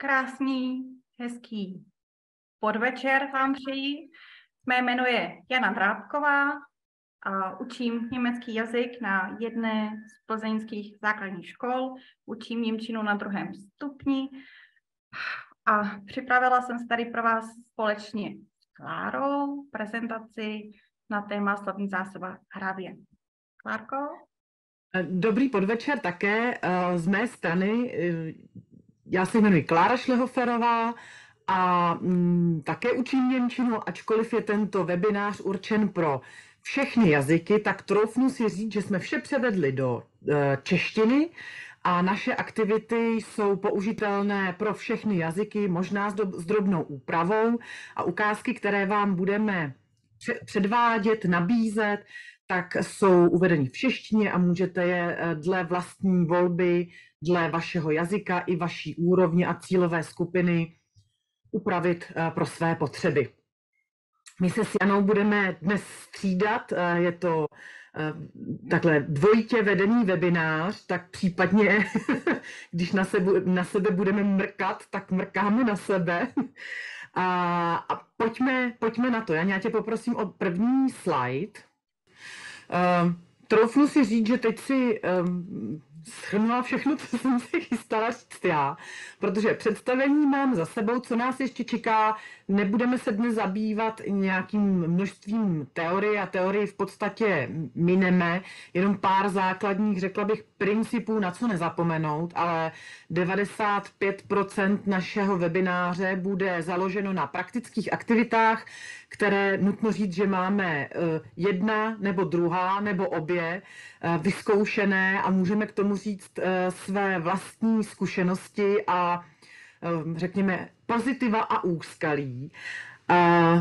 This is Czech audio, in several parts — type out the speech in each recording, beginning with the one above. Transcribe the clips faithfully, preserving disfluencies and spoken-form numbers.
Krásný, hezký podvečer vám přeji. Mé jméno je Jana Drábková a učím německý jazyk na jedné z plzeňských základních škol. Učím němčinu na druhém stupni a připravila jsem se tady pro vás společně s Klárou prezentaci na téma slovní zásoba hravě. Klárko? Dobrý podvečer také z mé strany. Já se jmenuji Klára Šlehoferová a mm, také učím němčinu, ačkoliv je tento webinář určen pro všechny jazyky, tak troufnu si říct, že jsme vše převedli do e, češtiny a naše aktivity jsou použitelné pro všechny jazyky, možná s, do, s drobnou úpravou, a ukázky, které vám budeme předvádět, nabízet, tak jsou uvedeny v češtině a můžete je dle vlastní volby, dle vašeho jazyka i vaší úrovně a cílové skupiny upravit pro své potřeby. My se s Janou budeme dnes střídat, je to takhle dvojitě vedený webinář, tak případně, když na sebe, na sebe budeme mrkat, tak mrkáme na sebe. A, a pojďme, pojďme na to. Janě, já tě poprosím o první slide. Uh, troufnu si říct, že teď si um, shrnula všechno, co jsem si chystala říct já, protože představení mám za sebou, co nás ještě čeká. Nebudeme se dnes zabývat nějakým množstvím teorie a teorii v podstatě mineme, jenom pár základních, řekla bych, principů, na co nezapomenout, ale devadesát pět procent našeho webináře bude založeno na praktických aktivitách, které nutno říct, že máme jedna nebo druhá nebo obě vyzkoušené a můžeme k tomu říct své vlastní zkušenosti a řekněme pozitiva a úskalí. A,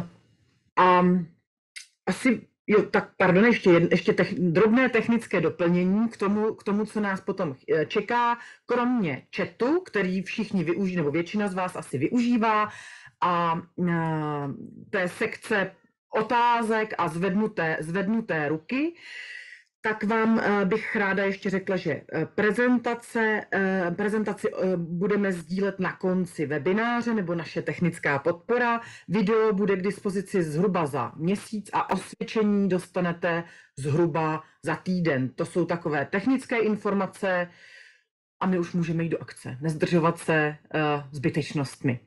a asi, jo, tak pardon, ještě, ještě tech, drobné technické doplnění k tomu, k tomu, co nás potom čeká, kromě chatu, který všichni využijí, nebo většina z vás asi využívá, a, a té sekce otázek a zvednuté, zvednuté ruky, tak vám bych ráda ještě řekla, že prezentace, prezentaci budeme sdílet na konci webináře, nebo naše technická podpora. Video bude k dispozici zhruba za měsíc a osvědčení dostanete zhruba za týden. To jsou takové technické informace a my už můžeme jít do akce, nezdržovat se zbytečnostmi.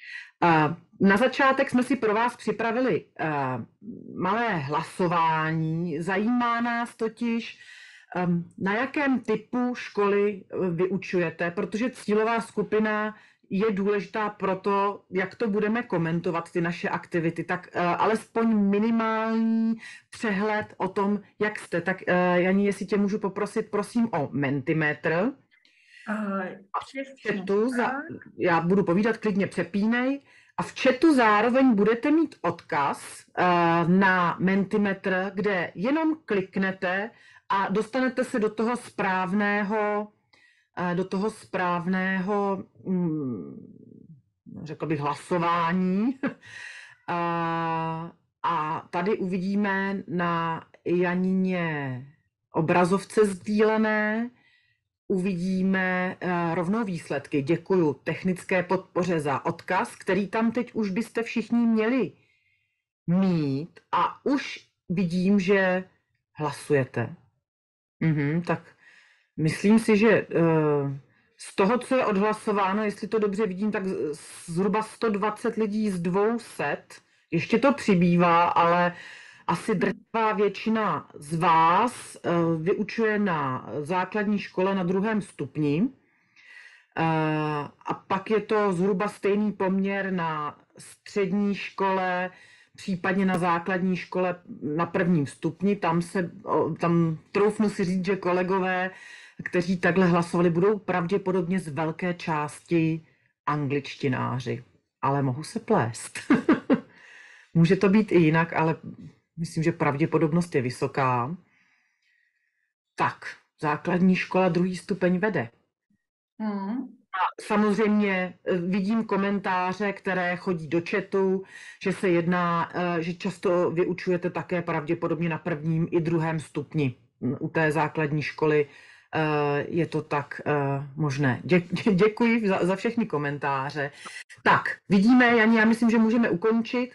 Na začátek jsme si pro vás připravili malé hlasování. Zajímá nás totiž, na jakém typu školy vyučujete, protože cílová skupina je důležitá pro to, jak to budeme komentovat, ty naše aktivity, tak alespoň minimální přehled o tom, jak jste. Tak Janí, jestli tě můžu poprosit, prosím o Mentimetr. Uh, v chatu, za, já budu povídat, klidně přepínej. A v chatu zároveň budete mít odkaz uh, na Mentimetr, kde jenom kliknete a dostanete se do toho správného, uh, do toho správného, um, řekl bych, hlasování. uh, a tady uvidíme na Janině obrazovce sdílené, uvidíme uh, rovnou výsledky. Děkuju technické podpoře za odkaz, který tam teď už byste všichni měli mít, a už vidím, že hlasujete. Mhm, tak myslím si, že uh, z toho, co je odhlasováno, jestli to dobře vidím, tak zhruba sto dvacet lidí z dvou set. Ještě to přibývá, ale asi drtivá většina z vás uh, vyučuje na základní škole na druhém stupni. Uh, a pak je to zhruba stejný poměr na střední škole, případně na základní škole na prvním stupni. Tam se, tam troufnu si říct, že kolegové, kteří takhle hlasovali, budou pravděpodobně z velké části angličtináři. Ale mohu se plést. Může to být i jinak, ale myslím, že pravděpodobnost je vysoká. Tak, základní škola druhý stupeň vede. Hmm. A samozřejmě vidím komentáře, které chodí do chatu, že se jedná, že často vyučujete také pravděpodobně na prvním i druhém stupni u té základní školy je to tak možné. Dě- děkuji za, za všechny komentáře. Tak, vidíme, Jani, já myslím, že můžeme ukončit.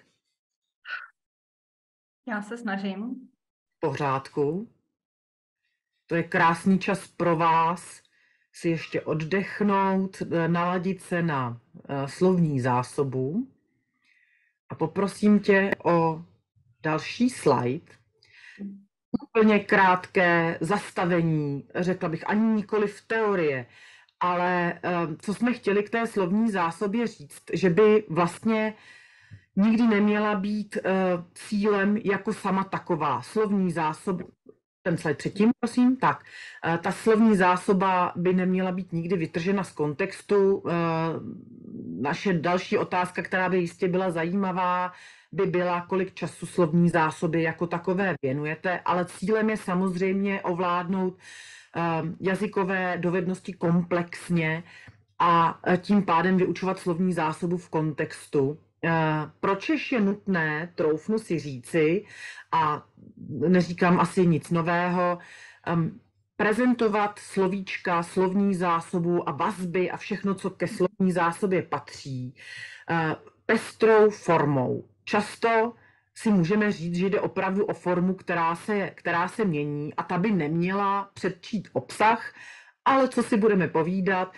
Já se snažím. V pořádku. To je krásný čas pro vás si ještě oddechnout, naladit se na slovní zásobu. A poprosím tě o další slide. Úplně krátké zastavení, řekla bych, ani nikoli v teorie, ale co jsme chtěli k té slovní zásobě říct, že by vlastně nikdy neměla být cílem jako sama taková. Slovní zásoba, ten slide předtím, prosím, tak. Ta slovní zásoba by neměla být nikdy vytržena z kontextu. Naše další otázka, která by jistě byla zajímavá, by byla, kolik času slovní zásoby jako takové věnujete, ale cílem je samozřejmě ovládnout jazykové dovednosti komplexně a tím pádem vyučovat slovní zásobu v kontextu. Pročež je nutné, troufnu si říci, a neříkám asi nic nového, prezentovat slovíčka, slovní zásobu a vazby a všechno, co ke slovní zásobě patří, pestrou formou. Často si můžeme říct, že jde opravdu o formu, která se, která se mění a ta by neměla předčít obsah, ale co si budeme povídat,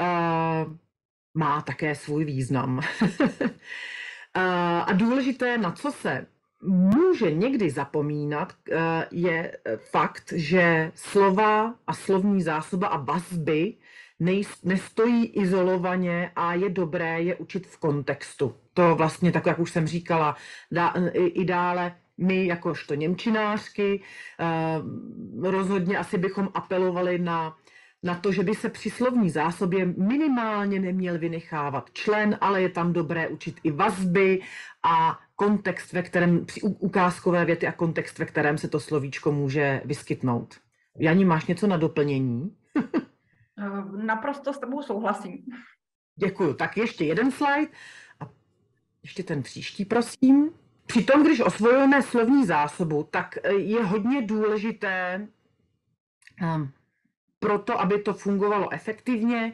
má také svůj význam. A důležité, na co se může někdy zapomínat, je fakt, že slova a slovní zásoba a vazby nestojí izolovaně a je dobré je učit v kontextu. To vlastně, tak jak už jsem říkala, dá, i, i dále my jakožto němčinářky rozhodně asi bychom apelovali na na to, že by se při slovní zásobě minimálně neměl vynechávat člen, ale je tam dobré učit i vazby a kontext, ve kterém, ukázkové věty a kontext, ve kterém se to slovíčko může vyskytnout. Jani, máš něco na doplnění? Naprosto s tebou souhlasím. Děkuju. Tak ještě jeden slide a ještě ten příští, prosím. Přitom, když osvojujeme slovní zásobu, tak je hodně důležité um, proto, aby to fungovalo efektivně,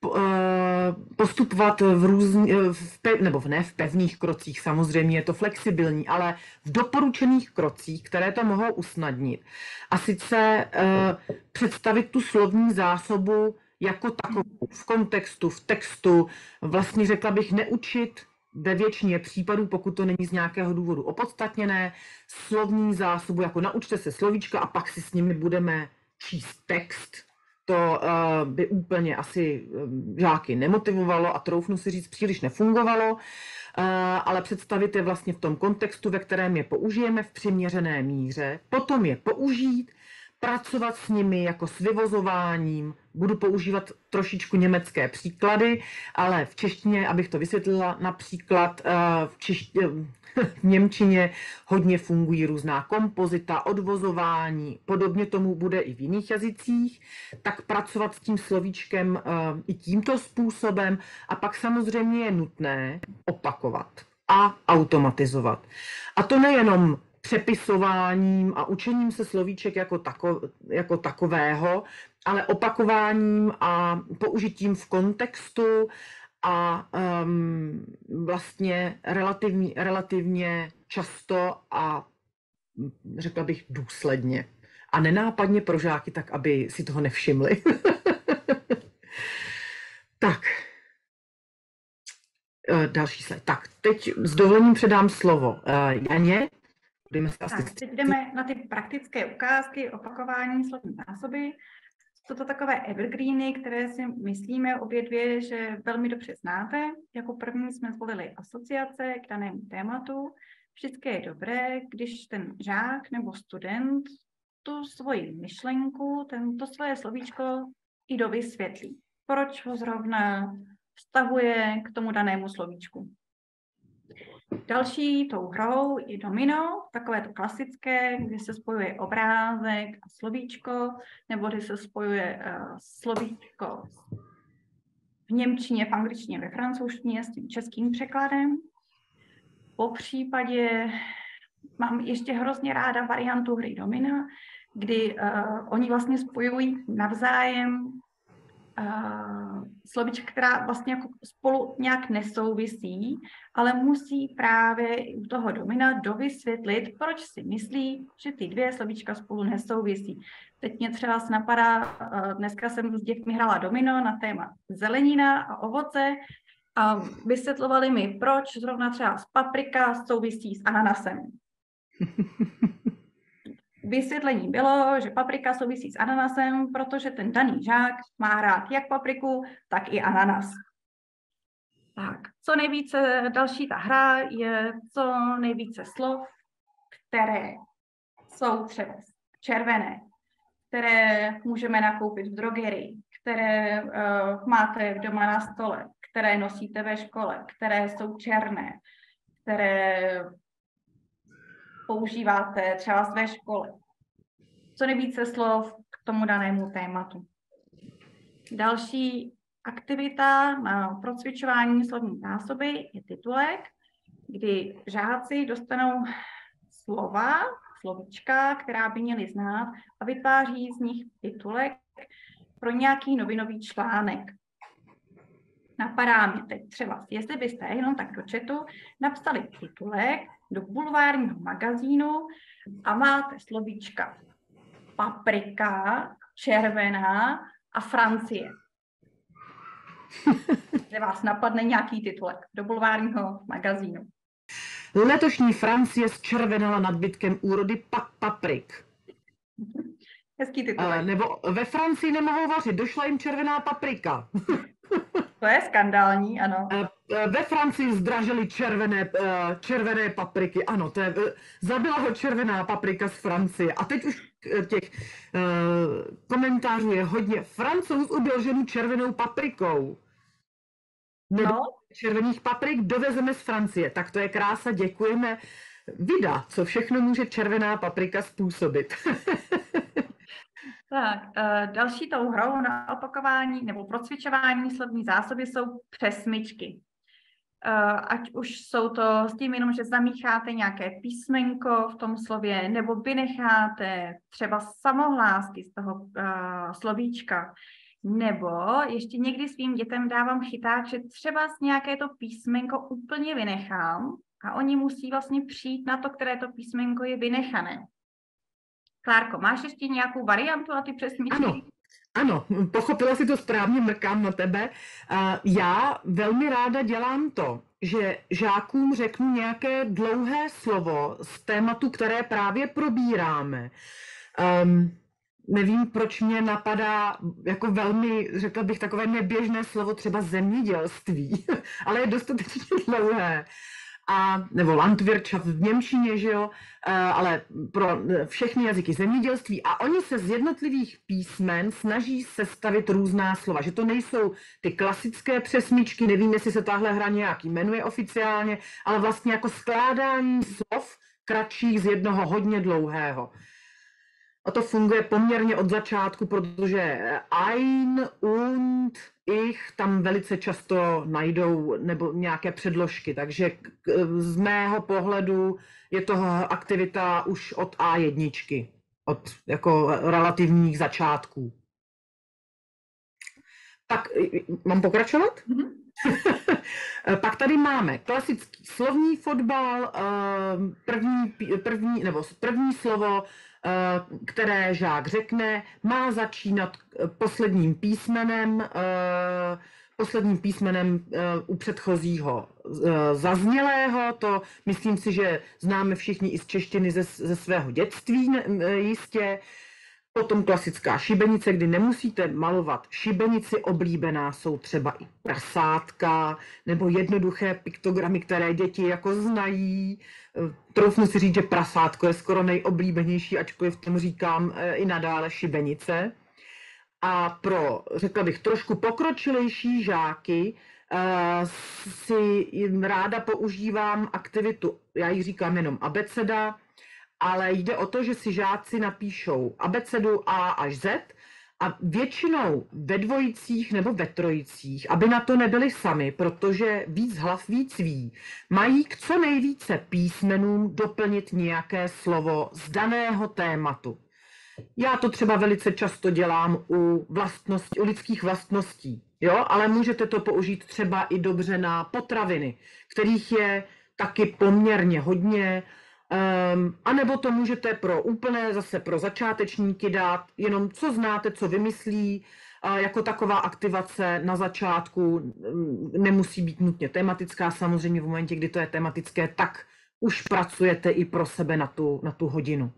postupovat v různých, nebo ne v pevných krocích, samozřejmě je to flexibilní, ale v doporučených krocích, které to mohou usnadnit. A sice představit tu slovní zásobu jako takovou, v kontextu, v textu, vlastně řekla bych neučit ve většině případů, pokud to není z nějakého důvodu opodstatněné, slovní zásobu, jako naučte se slovíčka a pak si s nimi budeme číst text. To uh, by úplně asi žáky nemotivovalo a troufnu si říct, příliš nefungovalo, uh, ale představit je vlastně v tom kontextu, ve kterém je použijeme v přiměřené míře, potom je použít, pracovat s nimi jako s vyvozováním, budu používat trošičku německé příklady, ale v češtině, abych to vysvětlila, například uh, v češtině, v němčině hodně fungují různá kompozita, odvozování, podobně tomu bude i v jiných jazycích, tak pracovat s tím slovíčkem uh, i tímto způsobem a pak samozřejmě je nutné opakovat a automatizovat. A to nejenom přepisováním a učením se slovíček jako, tako, jako takového, ale opakováním a použitím v kontextu a um, vlastně relativně, relativně často a řekla bych důsledně. A nenápadně pro žáky, tak aby si toho nevšimli. Tak. Další slide. Tak, teď s dovolením předám slovo Janě. Tak, teď jdeme na ty praktické ukázky, opakování slovní zásoby. Jsou to takové evergreeny, které si myslíme obě dvě, že velmi dobře znáte. Jako první jsme zvolili asociace k danému tématu. Vždycky je dobré, když ten žák nebo student tu svoji myšlenku, tento svoje slovíčko i dovysvětlí. Proč ho zrovna vztahuje k tomu danému slovíčku. Další tou hrou je domino, takové to klasické, kdy se spojuje obrázek a slovíčko, nebo kdy se spojuje uh, slovíčko v němčině, v angličtině, ve francouzštině s tím českým překladem. Po případě mám ještě hrozně ráda variantu hry domina, kdy uh, oni vlastně spojují navzájem uh, slovíčka, která vlastně jako spolu nějak nesouvisí, ale musí právě u toho domina dovysvětlit, proč si myslí, že ty dvě slovíčka spolu nesouvisí. Teď mě třeba napadá, uh, dneska jsem s dětmi hrála domino na téma zelenina a ovoce a vysvětlovali mi, proč zrovna třeba paprika souvisí s ananasem. Vysvětlení bylo, že paprika souvisí s ananasem, protože ten daný žák má rád jak papriku, tak i ananas. Tak, co nejvíce, další ta hra je co nejvíce slov, které jsou třeba červené, které můžeme nakoupit v drogerii, které uh, máte doma na stole, které nosíte ve škole, které jsou černé, které používáte třeba ve škole. Co nejvíce slov k tomu danému tématu. Další aktivita na procvičování slovní zásoby je titulek, kdy žáci dostanou slova, slovíčka, která by měli znát a vytváří z nich titulek pro nějaký novinový článek. Napadá mě teď třeba, jestli byste jenom tak do chatu napsali titulek do bulvárního magazínu a máte slovíčka paprika, červená a Francie. Že vás napadne nějaký titulek do bulvárního magazínu. Letošní Francie zčervenala nadbytkem úrody pa- paprik. Hezký titulek. Uh, nebo ve Francii nemohou vařit, došla jim červená paprika. To je skandální, ano. Ve Francii zdražily červené, červené papriky, ano, to je, zabila ho červená paprika z Francie. A teď už těch komentářů je hodně. Francouz ubil ženu červenou paprikou. No. Červených paprik dovezeme z Francie. Tak to je krása, děkujeme. Vida, co všechno může červená paprika způsobit. Tak, další tou hrou na opakování nebo procvičování slovní zásoby jsou přesmyčky. Ať už jsou to s tím jenom, že zamícháte nějaké písmenko v tom slově, nebo vynecháte třeba samohlásky z toho uh, slovíčka, nebo ještě někdy svým dětem dávám chyták, že třeba z nějaké to písmenko úplně vynechám a oni musí vlastně přijít na to, které to písmenko je vynechané. Klárko, máš ještě nějakou variantu na ty přesmyčky? Ano, ano, pochopila si to správně, mrkám na tebe. Já velmi ráda dělám to, že žákům řeknu nějaké dlouhé slovo z tématu, které právě probíráme. Um, nevím, proč mě napadá jako velmi, řekla bych, takové neběžné slovo třeba zemědělství, ale je dostatečně dlouhé. A, nebo Landwirtschaft v němčině, že jo, ale pro všechny jazyky zemědělství. A oni se z jednotlivých písmen snaží sestavit různá slova, že to nejsou ty klasické přesmyčky, nevím, jestli se tahle hra nějak jmenuje oficiálně, ale vlastně jako skládání slov kratších z jednoho hodně dlouhého. A to funguje poměrně od začátku, protože ein, und, ich tam velice často najdou nebo nějaké předložky. Takže z mého pohledu je to aktivita už od á jedna, od jako relativních začátků. Tak mám pokračovat? Mm-hmm. Pak tady máme klasický slovní fotbal, první, první, nebo první slovo, které žák řekne, má začínat posledním písmenem, posledním písmenem u předchozího zaznělého. To myslím si, že známe všichni i z češtiny ze, ze svého dětství jistě. Potom klasická šibenice, kdy nemusíte malovat šibenici, oblíbená jsou třeba i prasátka nebo jednoduché piktogramy, které děti jako znají. Troufnu si říct, že prasátko je skoro nejoblíbenější, ačkoliv tomu říkám i nadále šibenice. A pro, řekla bych, trošku pokročilejší žáky si ráda používám aktivitu, já ji říkám jenom abeceda, ale jde o to, že si žáci napíšou abecedu A až Z a většinou ve dvojicích nebo ve trojicích, aby na to nebyli sami, protože víc hlav víc ví, mají k co nejvíce písmenům doplnit nějaké slovo z daného tématu. Já to třeba velice často dělám u, vlastností, u lidských vlastností, jo? Ale můžete to použít třeba i dobře na potraviny, kterých je taky poměrně hodně, um, anebo to můžete pro úplné, zase pro začátečníky dát jenom co znáte, co vymyslí, uh, jako taková aktivace na začátku, um, nemusí být nutně tematická, samozřejmě v momentě, kdy to je tematické, tak už pracujete i pro sebe na tu, na tu hodinu.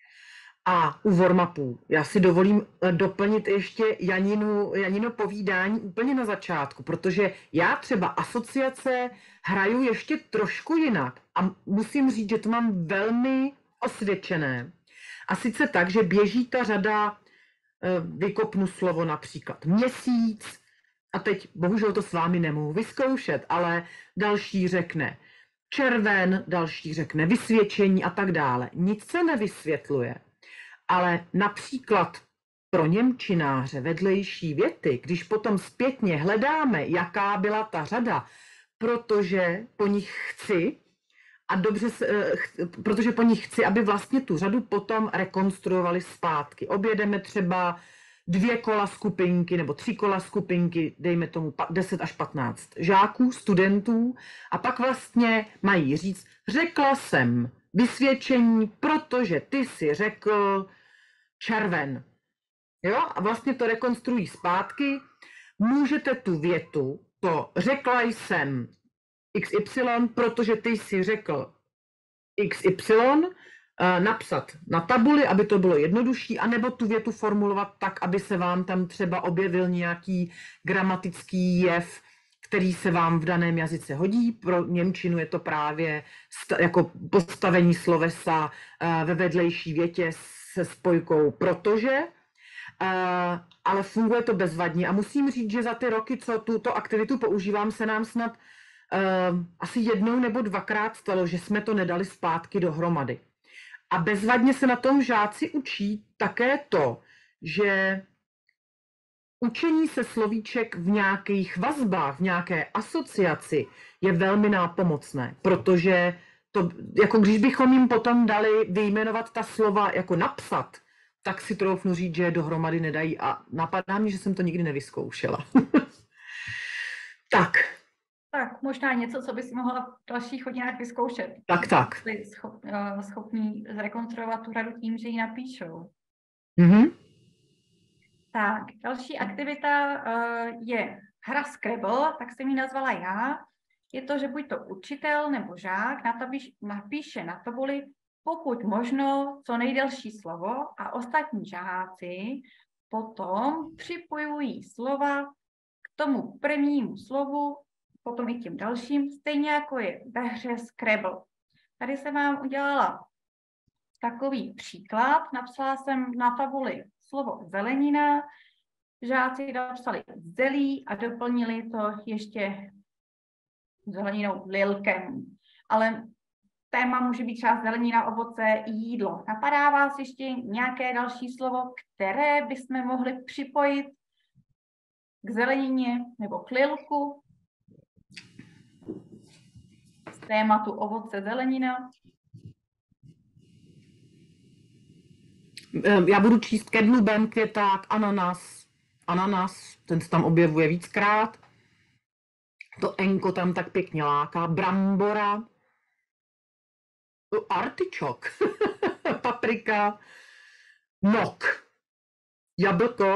A u warm-upů já si dovolím doplnit ještě Janinu, Janino povídání úplně na začátku, protože já třeba asociace hraju ještě trošku jinak a musím říct, že to mám velmi osvědčené. A sice tak, že běží ta řada, vykopnu slovo například měsíc, a teď bohužel to s vámi nemohu vyzkoušet, ale další řekne červen, další řekne vysvědčení a tak dále. Nic se nevysvětluje. Ale například pro němčináře vedlejší věty, když potom zpětně hledáme, jaká byla ta řada, protože po nich chci, a dobře se, protože po nich chci, aby vlastně tu řadu potom rekonstruovali zpátky. Objedeme třeba dvě kola skupinky nebo tři kola skupinky, dejme tomu deset až patnáct žáků, studentů, a pak vlastně mají říct, řekla jsem vysvědčení, protože ty si řekl červen. Jo? A vlastně to rekonstruují zpátky. Můžete tu větu, to řekla jsem iks ypsilon, protože ty jsi řekl iks ypsilon, napsat na tabuli, aby to bylo jednodušší, anebo tu větu formulovat tak, aby se vám tam třeba objevil nějaký gramatický jev, který se vám v daném jazyce hodí. Pro němčinu je to právě jako postavení slovesa ve vedlejší větě se spojkou protože, ale funguje to bezvadně. A musím říct, že za ty roky, co tuto aktivitu používám, se nám snad asi jednou nebo dvakrát stalo, že jsme to nedali zpátky dohromady. A bezvadně se na tom žáci učí také to, že učení se slovíček v nějakých vazbách, v nějaké asociaci je velmi nápomocné, protože to, jako když bychom jim potom dali vyjmenovat ta slova jako napsat, tak si troufnu říct, že je dohromady nedají a napadá mě, že jsem to nikdy nevyzkoušela. Tak. Tak, možná něco, co by si mohla v dalších hodinách vyzkoušet. Tak, tak. Jsi schop, uh, schopný zrekonstruovat tu radu tím, že ji napíšou. Mhm. Tak, další aktivita uh, je hra Scrabble, tak jsem ji nazvala já. Je to, že buď to učitel nebo žák napíš, napíše na tabuli pokud možno co nejdelší slovo a ostatní žáci potom připojují slova k tomu prvnímu slovu, potom i těm dalším, stejně jako je ve hře Scrabble. Tady jsem vám udělala takový příklad. Napsala jsem na tabuli slovo zelenina, žáci napsali zelí a doplnili to ještě zeleninou lilkem. Ale téma může být třeba zelenina, ovoce i jídlo. Napadá vás ještě nějaké další slovo, které bychom mohli připojit k zelenině nebo k lilku? Z tématu ovoce, zelenina. Já budu číst kedlubem, květák, ananas. Ananas, ten se tam objevuje víckrát. To enko tam tak pěkně láká. Brambora. Artičok. Paprika. Nok. Jablko.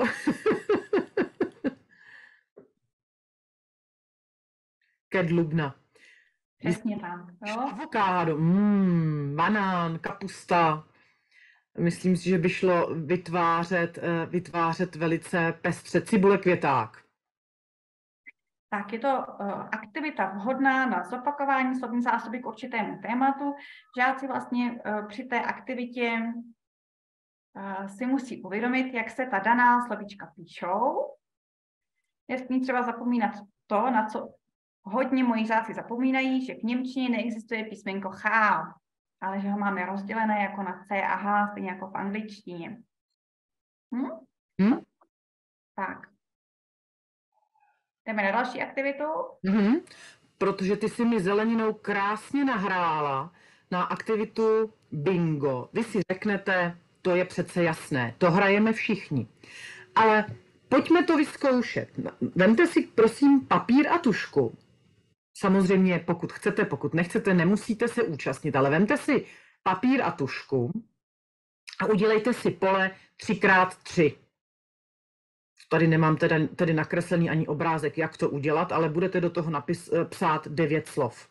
Kedlubna. Přesně tak. Avokádo. Mm, banán, kapusta. Myslím si, že by šlo vytvářet, vytvářet velice pestře cibule, květák. Tak je to uh, aktivita vhodná na zopakování slovní zásoby k určitému tématu. Žáci vlastně uh, při té aktivitě uh, si musí uvědomit, jak se ta daná slovíčka píšou. Nesmí třeba zapomínat to, na co hodně moji žáci zapomínají, že v němčině neexistuje písmenko Ch, ale že ho máme rozdělené jako na C a H, stejně jako v angličtině. Hm? Hm? Tak. Jdeme na další aktivitu. Mm-hmm. Protože ty si mi zeleninou krásně nahrála na aktivitu bingo. Vy si řeknete to je přece jasné, to hrajeme všichni. Ale pojďme to vyzkoušet. Vemte si prosím papír a tužku. Samozřejmě pokud chcete, pokud nechcete, nemusíte se účastnit, ale vemte si papír a tužku a udělejte si pole tři krát tři. Tady nemám tedy, tedy nakreslený ani obrázek, jak to udělat, ale budete do toho napis, psát devět slov.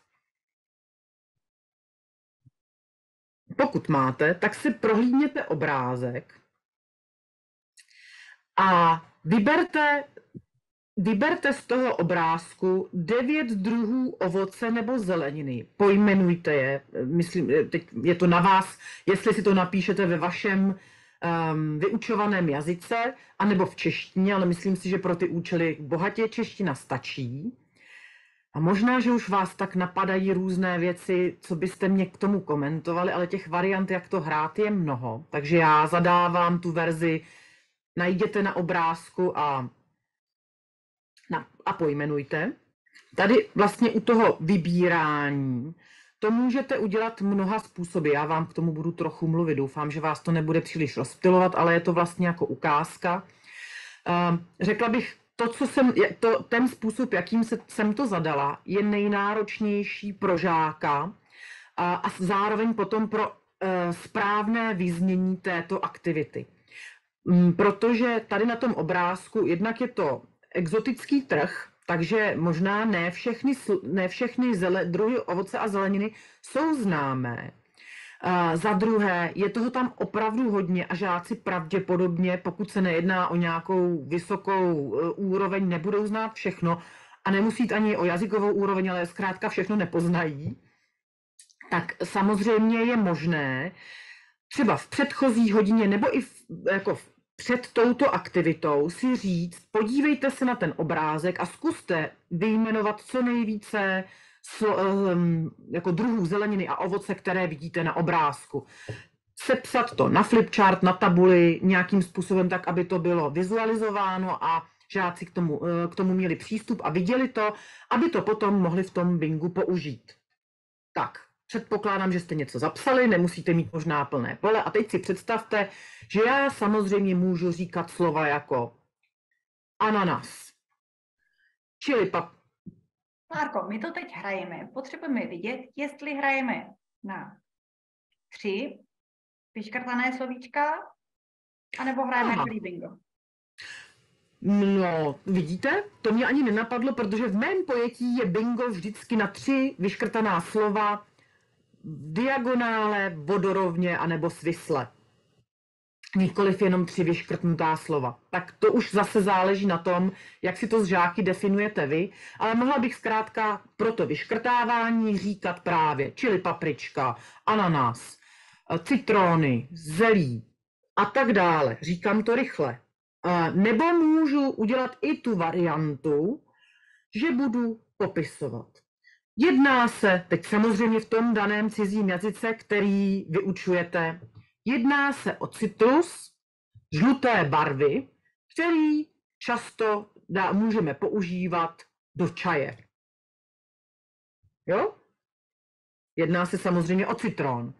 Pokud máte, tak si prohlídněte obrázek a vyberte, vyberte z toho obrázku devět druhů ovoce nebo zeleniny. Pojmenujte je. Myslím, teď je to na vás, jestli si to napíšete ve vašem um, vyučovaném jazyce, anebo v češtině, ale myslím si, že pro ty účely bohatě čeština stačí. A možná, že už vás tak napadají různé věci, co byste mě k tomu komentovali, ale těch variant, jak to hrát, je mnoho. Takže já zadávám tu verzi, najděte na obrázku a, na, a pojmenujte. Tady vlastně u toho vybírání to můžete udělat mnoha způsoby. Já vám k tomu budu trochu mluvit. Doufám, že vás to nebude příliš rozptylovat, ale je to vlastně jako ukázka. Řekla bych, to, co jsem, to, ten způsob, jakým se, jsem to zadala, je nejnáročnější pro žáka a, a zároveň potom pro e, správné vyznění této aktivity. Protože tady na tom obrázku jednak je to exotický trh, takže možná ne všechny, ne všechny zele, druhy ovoce a zeleniny jsou známé. Uh, za druhé, je toho tam opravdu hodně a žáci pravděpodobně, pokud se nejedná o nějakou vysokou uh, úroveň, nebudou znát všechno a nemusí ani o jazykovou úroveň, ale zkrátka všechno nepoznají, tak samozřejmě je možné třeba v předchozí hodině nebo i v, jako v, před touto aktivitou si říct, podívejte se na ten obrázek a zkuste vyjmenovat co nejvíce jako druhů zeleniny a ovoce, které vidíte na obrázku. Sepsat to na flipchart, na tabuli, nějakým způsobem tak, aby to bylo vizualizováno a žáci k tomu, k tomu měli přístup a viděli to, aby to potom mohli v tom bingu použít. Tak, předpokládám, že jste něco zapsali, nemusíte mít možná plné pole a teď si představte, že já samozřejmě můžu říkat slova jako ananas, čili pap. Klárko, my to teď hrajeme. Potřebujeme vidět, jestli hrajeme na tři vyškrtané slovíčka, anebo hrajeme celý bingo. No, vidíte? To mě ani nenapadlo, protože v mém pojetí je bingo vždycky na tři vyškrtaná slova v diagonále, vodorovně anebo svisle. Nikoliv jenom tři vyškrtnutá slova. Tak to už zase záleží na tom, jak si to s žáky definujete vy, ale mohla bych zkrátka pro to vyškrtávání říkat právě čili paprička, ananas, citrony, zelí a tak dále. Říkám to rychle. Nebo můžu udělat i tu variantu, že budu popisovat. Jedná se, teď samozřejmě v tom daném cizím jazyce, který vyučujete, jedná se o citrus žluté barvy, který často dá, můžeme používat do čaje. Jo? Jedná se samozřejmě o citron.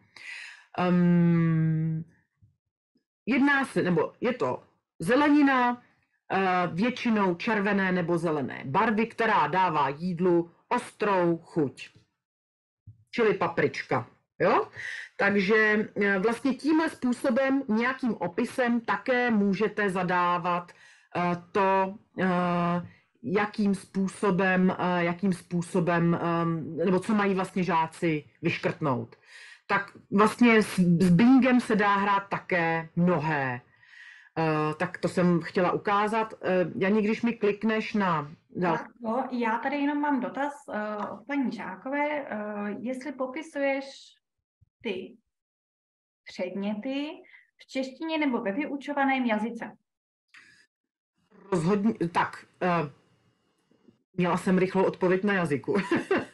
Um, jedná se, nebo je to zelenina, uh, většinou červené nebo zelené barvy, která dává jídlu ostrou chuť. Čili paprička. Jo? Takže vlastně tímhle způsobem, nějakým opisem také můžete zadávat to, jakým způsobem, jakým způsobem, nebo co mají vlastně žáci vyškrtnout. Tak vlastně s, s bingem se dá hrát také mnohé. Tak to jsem chtěla ukázat. Jani, když mi klikneš na... No, já tady jenom mám dotaz od paní Žákové, jestli popisuješ ty předměty v češtině nebo ve vyučovaném jazyce? Rozhodně, tak, uh, měla jsem rychlou odpověď na jazyku. uh,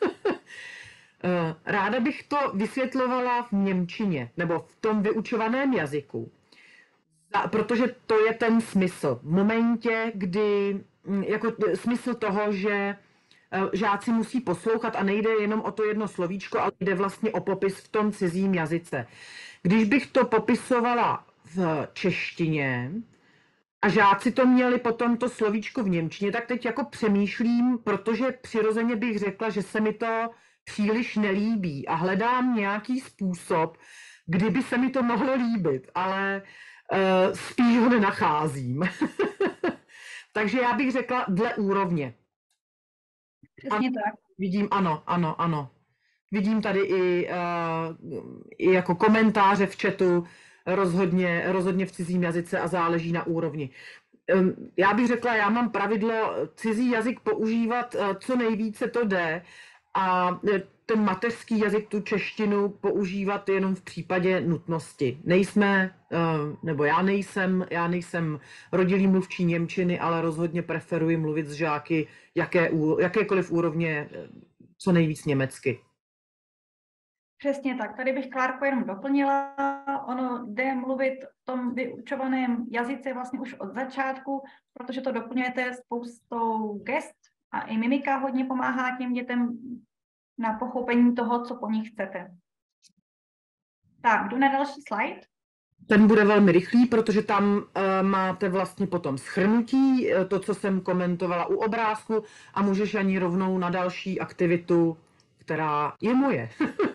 ráda bych to vysvětlovala v němčině, nebo v tom vyučovaném jazyku. Za, protože to je ten smysl. V momentě, kdy, jako smysl toho, že žáci musí poslouchat a nejde jenom o to jedno slovíčko, ale jde vlastně o popis v tom cizím jazyce. Když bych to popisovala v češtině a žáci to měli potom to slovíčko v němčině, tak teď jako přemýšlím, protože přirozeně bych řekla, že se mi to příliš nelíbí a hledám nějaký způsob, kdyby se mi to mohlo líbit, ale uh, spíš ho nenacházím. Takže já bych řekla dle úrovně. Přesně ano, tak. Vidím, ano, ano, ano. Vidím tady i, uh, i jako komentáře v chatu, rozhodně, rozhodně v cizím jazyce a záleží na úrovni. Um, já bych řekla, já mám pravidlo cizí jazyk používat, uh, co nejvíce to jde a ten mateřský jazyk, tu češtinu, používat jenom v případě nutnosti. Nejsme, nebo já nejsem, já nejsem rodilý mluvčí němčiny, ale rozhodně preferuji mluvit s žáky jaké, jakékoliv úrovně, co nejvíc německy. Přesně tak. Tady bych Klárko jenom doplnila. Ono jde mluvit v tom vyučovaném jazyce vlastně už od začátku, protože to doplňujete spoustou gest a i mimika hodně pomáhá těm dětem na pochopení toho, co po nich chcete. Tak, jdu na další slide. Ten bude velmi rychlý, protože tam uh, máte vlastně potom shrnutí, to, co jsem komentovala u obrázku a můžeš ani rovnou na další aktivitu, která je moje.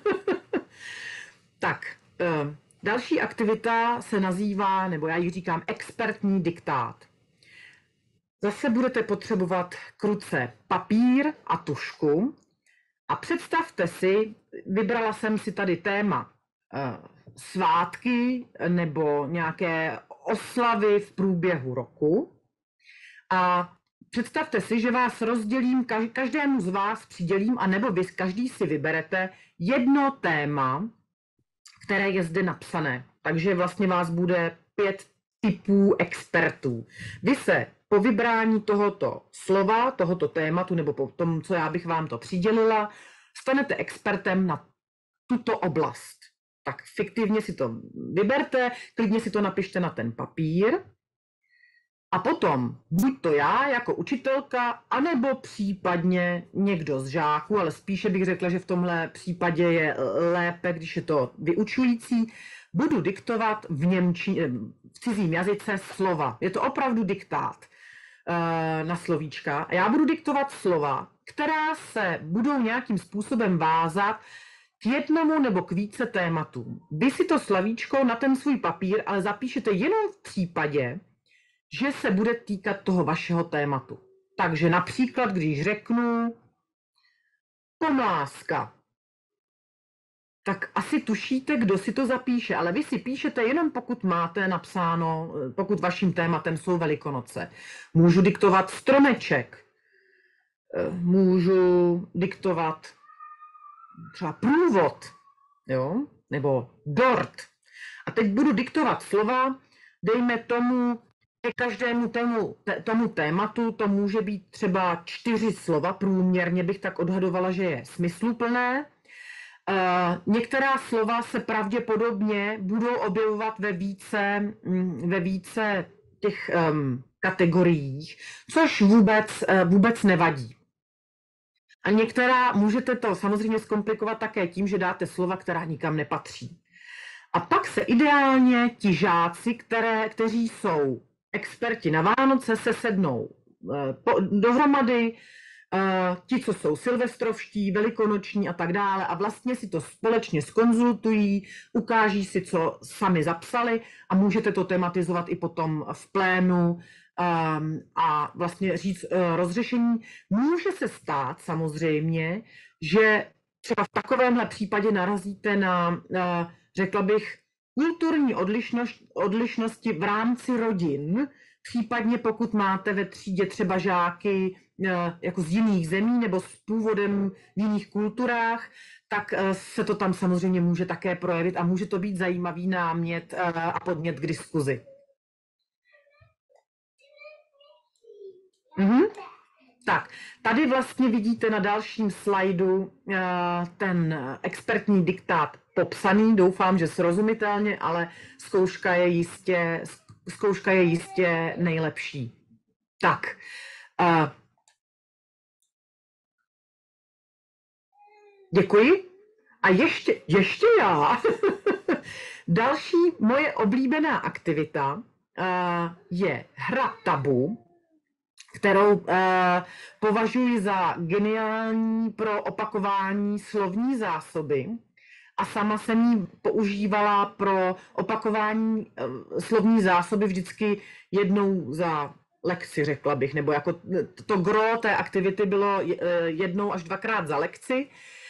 Tak, uh, další aktivita se nazývá, nebo já ji říkám, expertní diktát. Zase budete potřebovat k ruce papír a tužku a představte si, vybrala jsem si tady téma uh, svátky nebo nějaké oslavy v průběhu roku a představte si, že vás rozdělím, každému z vás přidělím, anebo vy každý si vyberete jedno téma, které je zde napsané. Takže vlastně vás bude pět typů expertů. Vy se po vybrání tohoto slova, tohoto tématu, nebo po tom, co já bych vám to přidělila, stanete expertem na tuto oblast. Tak fiktivně si to vyberte, klidně si to napište na ten papír a potom buď to já jako učitelka, anebo případně někdo z žáků, ale spíše bych řekla, že v tomhle případě je lépe, když je to vyučující, budu diktovat v, němči, v cizím jazyce slova. Je to opravdu diktát na slovíčka. A já budu diktovat slova, která se budou nějakým způsobem vázat k jednomu nebo k více tématům. Vy si to slovíčko na ten svůj papír, ale zapíšete jenom v případě, že se bude týkat toho vašeho tématu. Takže například, když řeknu pomlázka, tak asi tušíte, kdo si to zapíše, ale vy si píšete jenom pokud máte napsáno, pokud vaším tématem jsou Velikonoce. Můžu diktovat stromeček, můžu diktovat třeba průvod, jo? Nebo dort. A teď budu diktovat slova, dejme tomu, ke každému tomu, tomu tématu, to může být třeba čtyři slova, průměrně bych tak odhadovala, že je smysluplné. Uh, některá slova se pravděpodobně budou objevovat ve více, ve více těch um, kategoriích, což vůbec, uh, vůbec nevadí. A některá můžete to samozřejmě zkomplikovat také tím, že dáte slova, která nikam nepatří. A pak se ideálně ti žáci, které, kteří jsou experti na Vánoce, se sednou uh, po, dohromady, Uh, ti, co jsou silvestrovští, velikonoční a tak dále a vlastně si to společně zkonzultují, ukáží si, co sami zapsali a můžete to tematizovat i potom v plénu um, a vlastně říct uh, rozřešení. Může se stát samozřejmě, že třeba v takovémhle případě narazíte na, uh, řekla bych, kulturní odlišnost, odlišnosti v rámci rodin, případně pokud máte ve třídě třeba žáky jako z jiných zemí nebo s původem v jiných kulturách, tak se to tam samozřejmě může také projevit a může to být zajímavý námět a podnět k diskuzi. Mhm. Tak, tady vlastně vidíte na dalším slajdu ten expertní diktát popsaný, doufám, že srozumitelně, ale zkouška je jistě, zkouška je jistě nejlepší. Tak, děkuji. A ještě, ještě já. Další moje oblíbená aktivita je hra tabu, kterou považuji za geniální pro opakování slovní zásoby. A sama jsem ji používala pro opakování slovní zásoby vždycky jednou za lekci, řekla bych, nebo jako to gro té aktivity bylo jednou až dvakrát za lekci.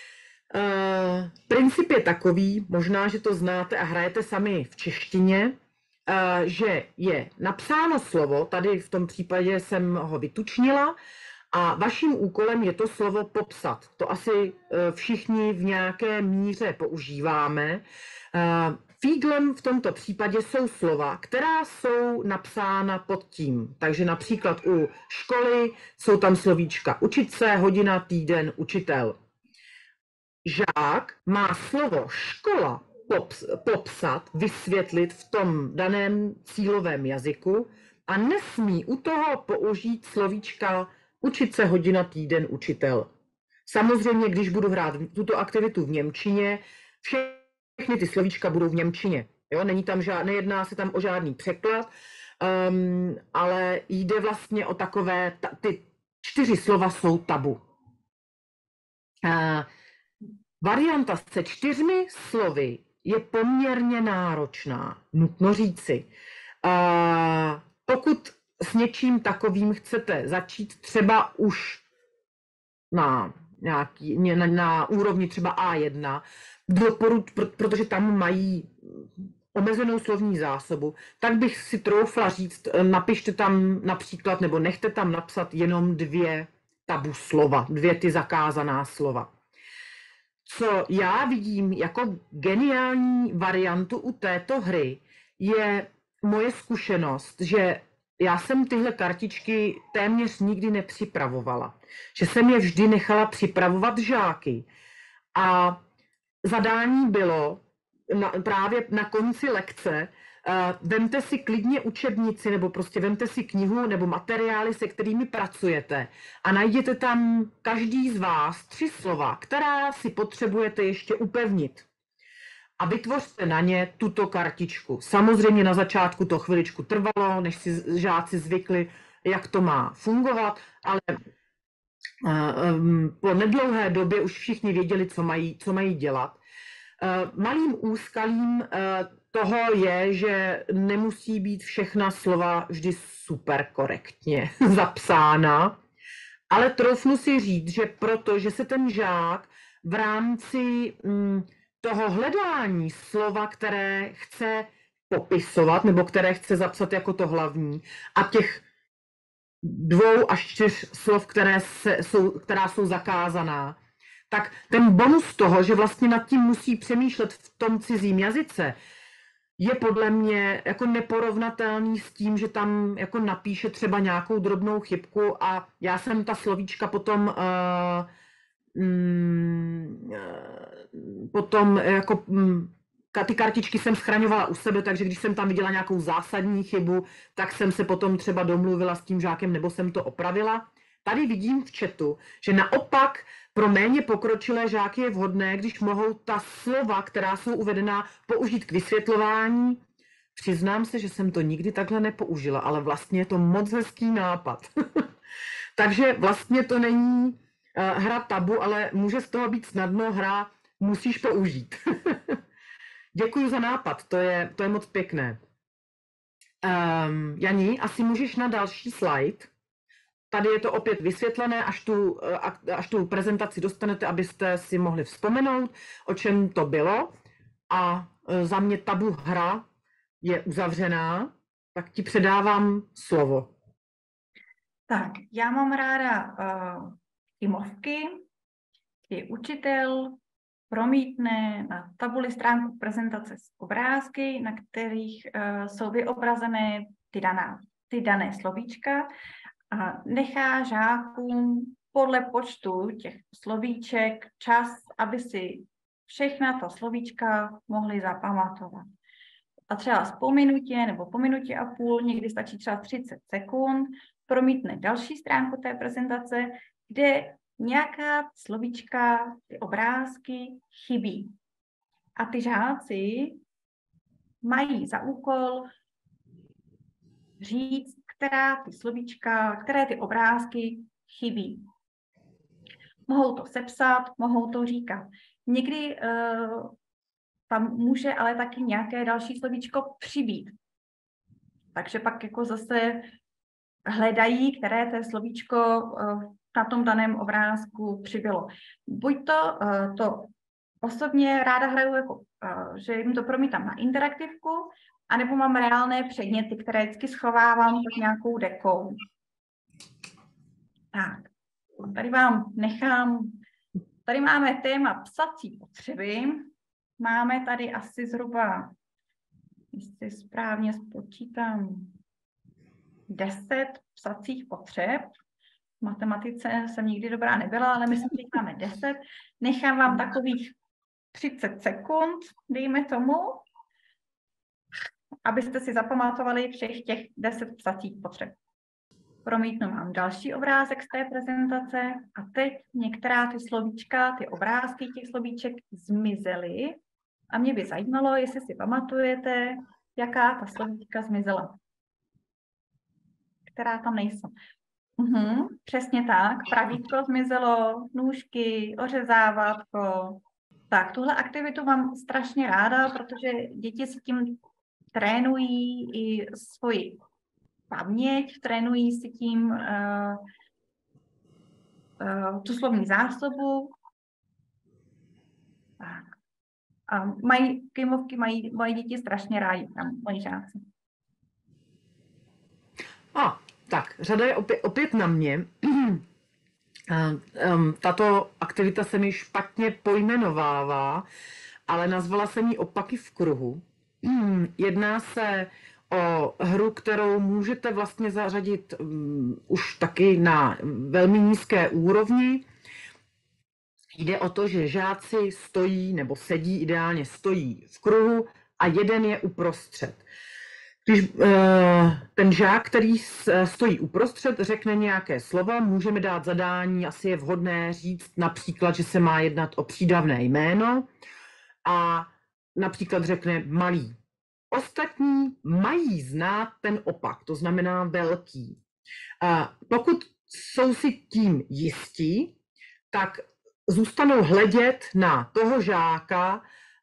Uh, princip je takový, možná, že to znáte a hrajete sami v češtině, uh, že je napsáno slovo, tady v tom případě jsem ho vytučnila, a vaším úkolem je to slovo popsat. To asi uh, všichni v nějaké míře používáme. Uh, Fíglem v tomto případě jsou slova, která jsou napsána pod tím. Takže například u školy jsou tam slovíčka učit se, hodina, týden, učitel. Žák má slovo škola pops, popsat, vysvětlit v tom daném cílovém jazyku a nesmí u toho použít slovíčka učit se, hodina, týden, učitel. Samozřejmě, když budu hrát tuto aktivitu v němčině, všechny ty slovíčka budou v němčině. Jo? Není tam žád, nejedná se tam o žádný překlad, um, ale jde vlastně o takové, ta, ty čtyři slova jsou tabu. Uh, Varianta se čtyřmi slovy je poměrně náročná, nutno říci. Uh, pokud s něčím takovým chcete začít třeba už na, nějaký, na, na úrovni třeba á jedna, doporuč, protože tam mají omezenou slovní zásobu, tak bych si troufla říct, napište tam například, nebo nechte tam napsat jenom dvě tabu slova, dvě ty zakázaná slova. Co já vidím jako geniální variantu u této hry, je moje zkušenost, že já jsem tyhle kartičky téměř nikdy nepřipravovala. Že jsem je vždy nechala připravovat žáky. A zadání bylo na, právě na konci lekce, uh, vemte si klidně učebnici nebo prostě vemte si knihu nebo materiály, se kterými pracujete a najděte tam každý z vás tři slova, která si potřebujete ještě upevnit. A vytvořte na ně tuto kartičku. Samozřejmě na začátku to chviličku trvalo, než si žáci zvykli, jak to má fungovat, ale uh, um, po nedlouhé době už všichni věděli, co mají, co mají dělat. Malým úskalím toho je, že nemusí být všechna slova vždy super korektně zapsána, ale troufnu si říct, že protože se ten žák v rámci toho hledání slova, které chce popisovat nebo které chce zapsat jako to hlavní, a těch dvou až čtyř slov, které se, jsou, která jsou zakázaná, tak ten bonus toho, že vlastně nad tím musí přemýšlet v tom cizím jazyce, je podle mě jako neporovnatelný s tím, že tam jako napíše třeba nějakou drobnou chybku a já jsem ta slovíčka potom uh, mm, potom jako mm, ty kartičky jsem schraňovala u sebe, takže když jsem tam viděla nějakou zásadní chybu, tak jsem se potom třeba domluvila s tím žákem nebo jsem to opravila. Tady vidím v chatu, že naopak pro méně pokročilé žáky je vhodné, když mohou ta slova, která jsou uvedená, použít k vysvětlování. Přiznám se, že jsem to nikdy takhle nepoužila, ale vlastně je to moc hezký nápad. Takže vlastně to není uh, hra tabu, ale může z toho být snadno hra musíš použít. Děkuji za nápad, to je, to je moc pěkné. Um, Jani, asi můžeš na další slide. Tady je to opět vysvětlené, až tu, až tu prezentaci dostanete, abyste si mohli vzpomenout, o čem to bylo. A za mě tabu hra je uzavřená, tak ti předávám slovo. Tak, já mám ráda uh, týmovky, kdy učitel promítne na tabuli stránku prezentace s obrázky, na kterých uh, jsou vyobrazené ty, daná, ty dané slovíčka, a nechá žákům podle počtu těch slovíček čas, aby si všechna ta slovíčka mohli zapamatovat. A třeba z po minutě nebo po minutě a půl, někdy stačí třeba třicet sekund, promítne další stránku té prezentace, kde nějaká slovíčka, ty obrázky chybí. A ty žáci mají za úkol říct, která ty slovíčka, které ty obrázky chybí. Mohou to sepsat, mohou to říkat. Někdy uh, tam může ale taky nějaké další slovíčko přibýt. Takže pak jako zase hledají, které to slovíčko uh, na tom daném obrázku přibylo. Buď to, uh, to osobně ráda hraju, jako, uh, že jim to promítám na interaktivku, anebo mám reálné předměty, které vždycky schovávám pod nějakou dekou. Tak, tady vám nechám, tady máme téma psací potřeby. Máme tady asi zhruba, jestli správně spočítám, deset psacích potřeb. V matematice jsem nikdy dobrá nebyla, ale myslím, že máme deset. Nechám vám takových třicet sekund, dejme tomu, abyste si zapamatovali všech těch deset psacích potřeb. Promítnu vám další obrázek z té prezentace a teď některá ty slovíčka, ty obrázky těch slovíček zmizely a mě by zajímalo, jestli si pamatujete, jaká ta slovíčka zmizela. Která tam nejsou. Uhum, přesně tak, pravítko zmizelo, nůžky, ořezávátko. Tak, tuhle aktivitu mám strašně ráda, protože děti si tím trénují i svoji paměť, trénují si tím uh, uh, tu slovní zásobu. Tak. A mají, gameovky mají, mají děti strašně rádi, tam moji žáci. A, tak, řada je opět, opět na mě. Tato aktivita se mi špatně pojmenovává, ale nazvala jsem ji opaky v kruhu. Jedná se o hru, kterou můžete vlastně zařadit um, už taky na velmi nízké úrovni. Jde o to, že žáci stojí nebo sedí, ideálně stojí v kruhu a jeden je uprostřed. Když uh, ten žák, který stojí uprostřed, řekne nějaké slovo, můžeme dát zadání, asi je vhodné říct například, že se má jednat o přídavné jméno a například řekne malý. Ostatní mají znát ten opak, to znamená velký. Pokud jsou si tím jistí, tak zůstanou hledět na toho žáka,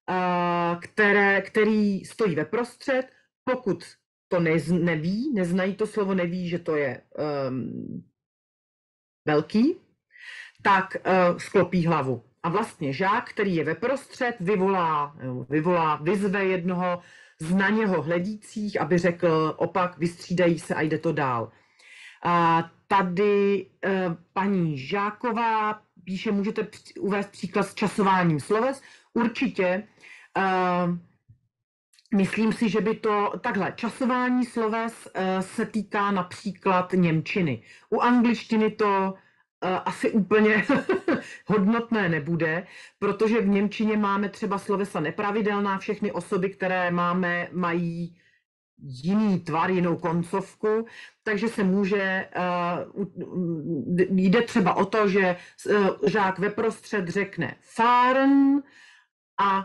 které, který stojí ve prostřed. Pokud to nez, neví, neznají to slovo, neví, že to je um, velký, tak uh, sklopí hlavu. A vlastně žák, který je ve prostřed, vyvolá, vyvolá, vyzve jednoho z na něho hledících, aby řekl opak, vystřídají se a jde to dál. A tady uh, paní Žáková píše, můžete uvést příklad s časováním sloves. Určitě. Uh, Myslím si, že by to takhle, časování sloves uh, se týká například němčiny. U angličtiny to uh, asi úplně hodnotné nebude, protože v němčině máme třeba slovesa nepravidelná, všechny osoby, které máme, mají jiný tvar, jinou koncovku, takže se může, uh, jde třeba o to, že uh, žák veprostřed řekne fahren, a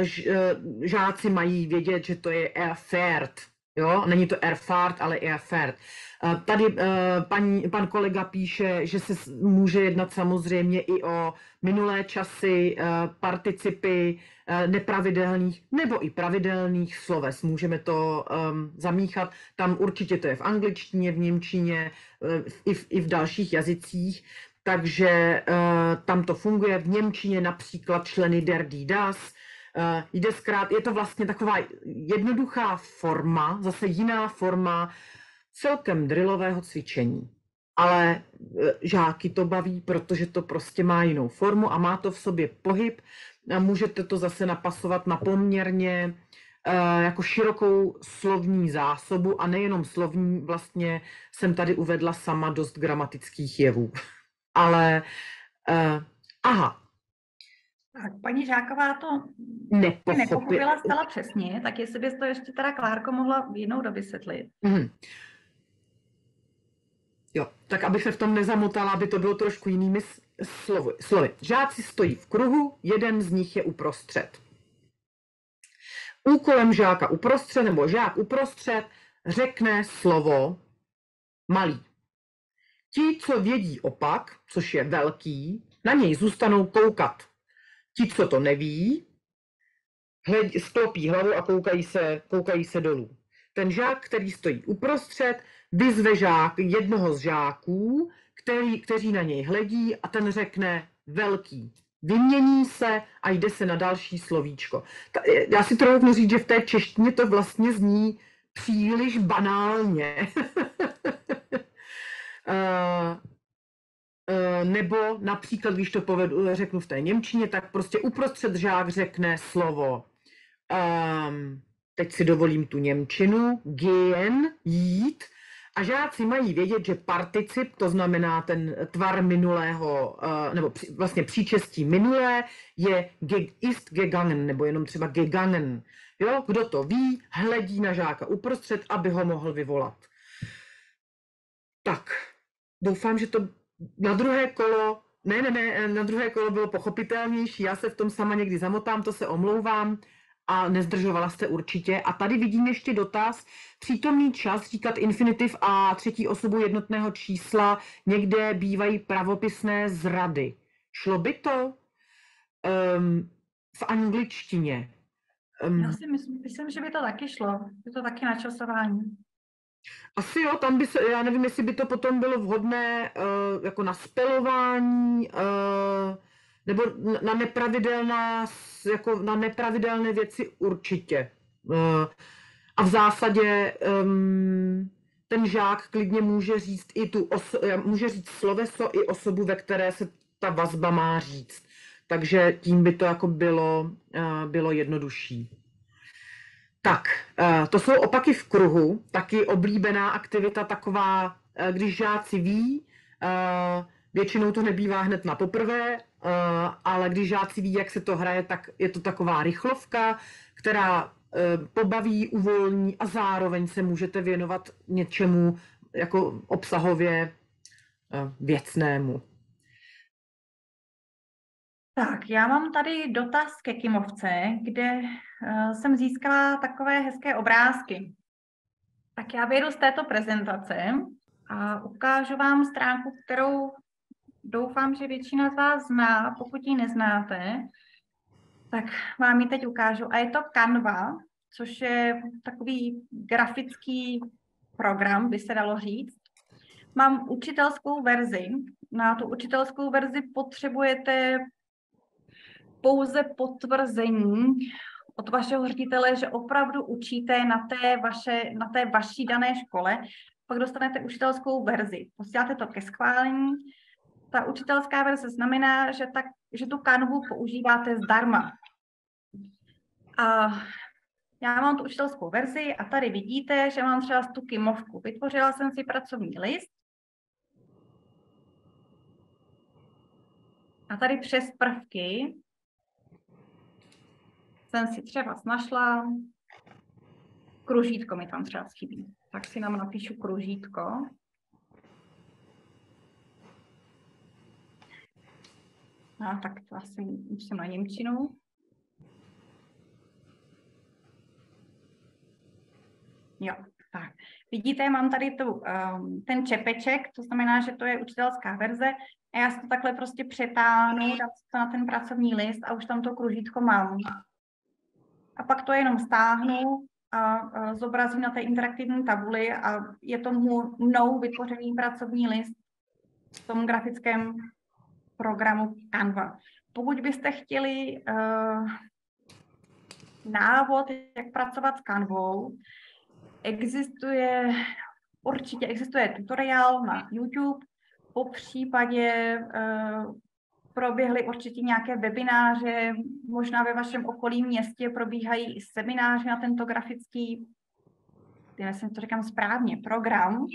žáci mají vědět, že to je erfährt. Jo? Není to erfahrt, ale erfährt. Tady paní, pan kolega píše, že se může jednat samozřejmě i o minulé časy, participy nepravidelných nebo i pravidelných sloves. Můžeme to um, zamíchat. Tam určitě to je v angličtině, v němčině, i v, i v dalších jazycích. Takže uh, tam to funguje v němčině například členy der, die, das. Uh, jde zkrát, je to vlastně taková jednoduchá forma, zase jiná forma celkem drillového cvičení. Ale uh, žáky to baví, protože to prostě má jinou formu a má to v sobě pohyb. A můžete to zase napasovat na poměrně uh, jako širokou slovní zásobu a nejenom slovní, vlastně jsem tady uvedla sama dost gramatických jevů. Ale, uh, aha. Tak, paní Žáková to Nepochopil. nepochopila zcela přesně, tak jestli bys to ještě teda, Klárko, mohla jednou dovysvětlit. Mm. Jo, tak aby se v tom nezamotala, aby to bylo trošku jinými slovy. slovy. Žáci stojí v kruhu, jeden z nich je uprostřed. úkolem žáka uprostřed, nebo žák uprostřed, řekne slovo malý. Ti, co vědí opak, což je velký, na něj zůstanou koukat. Ti, co to neví, hled, sklopí hlavu a koukají se, koukají se dolů. Ten žák, který stojí uprostřed, vyzve žák, jednoho z žáků, který, kteří na něj hledí, a ten řekne velký. Vymění se a jde se na další slovíčko. Já si trochu říct, že v té češtině to vlastně zní příliš banálně. uh, uh, nebo například, když to povedu, řeknu v té němčině, tak prostě uprostřed žák řekne slovo. Um, teď si dovolím tu němčinu. Gehen, jít. A žáci mají vědět, že particip, to znamená ten tvar minulého, nebo vlastně příčestí minulé, je ist gegangen, nebo jenom třeba gegangen. Jo, kdo to ví, hledí na žáka uprostřed, aby ho mohl vyvolat. Tak, doufám, že to na druhé kolo, ne, ne, ne, na druhé kolo bylo pochopitelnější, já se v tom sama někdy zamotám, to se omlouvám. A nezdržovala jste určitě. A tady vidím ještě dotaz. Přítomný čas říkat infinitiv a třetí osobu jednotného čísla někde bývají pravopisné zrady. Šlo by to um, v angličtině? Um, Já si myslím, myslím, že by to taky šlo. Je to taky načasování. Asi jo, tam by se, já nevím, jestli by to potom bylo vhodné uh, jako na spelování, uh, nebo na nepravidelná, jako na nepravidelné věci určitě. A v zásadě um, ten žák klidně může říct i tu oso- může říct sloveso i osobu, ve které se ta vazba má říct. Takže tím by to jako bylo, uh, bylo jednodušší. Tak, uh, to jsou opaky v kruhu, taky oblíbená aktivita taková, uh, když žáci ví, uh, většinou to nebývá hned na poprvé, Uh, ale když žáci ví, jak se to hraje, tak je to taková rychlovka, která uh, pobaví, uvolní a zároveň se můžete věnovat něčemu jako obsahově uh, věcnému. Tak, já mám tady dotaz ke Kimovce, kde uh, jsem získala takové hezké obrázky. Tak já vyjdu z této prezentace a ukážu vám stránku, kterou doufám, že většina z vás zná. Pokud ji neznáte, tak vám ji teď ukážu. A je to Canva, což je takový grafický program, by se dalo říct. Mám učitelskou verzi. Na tu učitelskou verzi potřebujete pouze potvrzení od vašeho ředitele, že opravdu učíte na té, vaše, na té vaší dané škole. Pak dostanete učitelskou verzi. Posíláte to ke schválení. Ta učitelská verze znamená, že, tak, že tu Canvu používáte zdarma. A já mám tu učitelskou verzi a tady vidíte, že mám třeba tu Kimovku. Vytvořila jsem si pracovní list. A tady přes prvky jsem si třeba našla, kružítko mi tam třeba chybí. Tak si nám napíšu kružítko. No, tak to asi musím na němčinu. Jo, tak. Vidíte, mám tady tu, um, ten čepeček, to znamená, že to je učitelská verze. A já si to takhle prostě přetáhnu, dám si to na ten pracovní list a už tam to kružítko mám. A pak to jenom stáhnu a, a zobrazím na té interaktivní tabuli a je to mnou vytvořený pracovní list v tom grafickém programu Canva. Pokud byste chtěli uh, návod, jak pracovat s Canvou, existuje, určitě existuje tutoriál na YouTube, po případě uh, proběhly určitě nějaké webináře, možná ve vašem okolí městě probíhají i semináře na tento grafický, já jsem to říkám správně, program.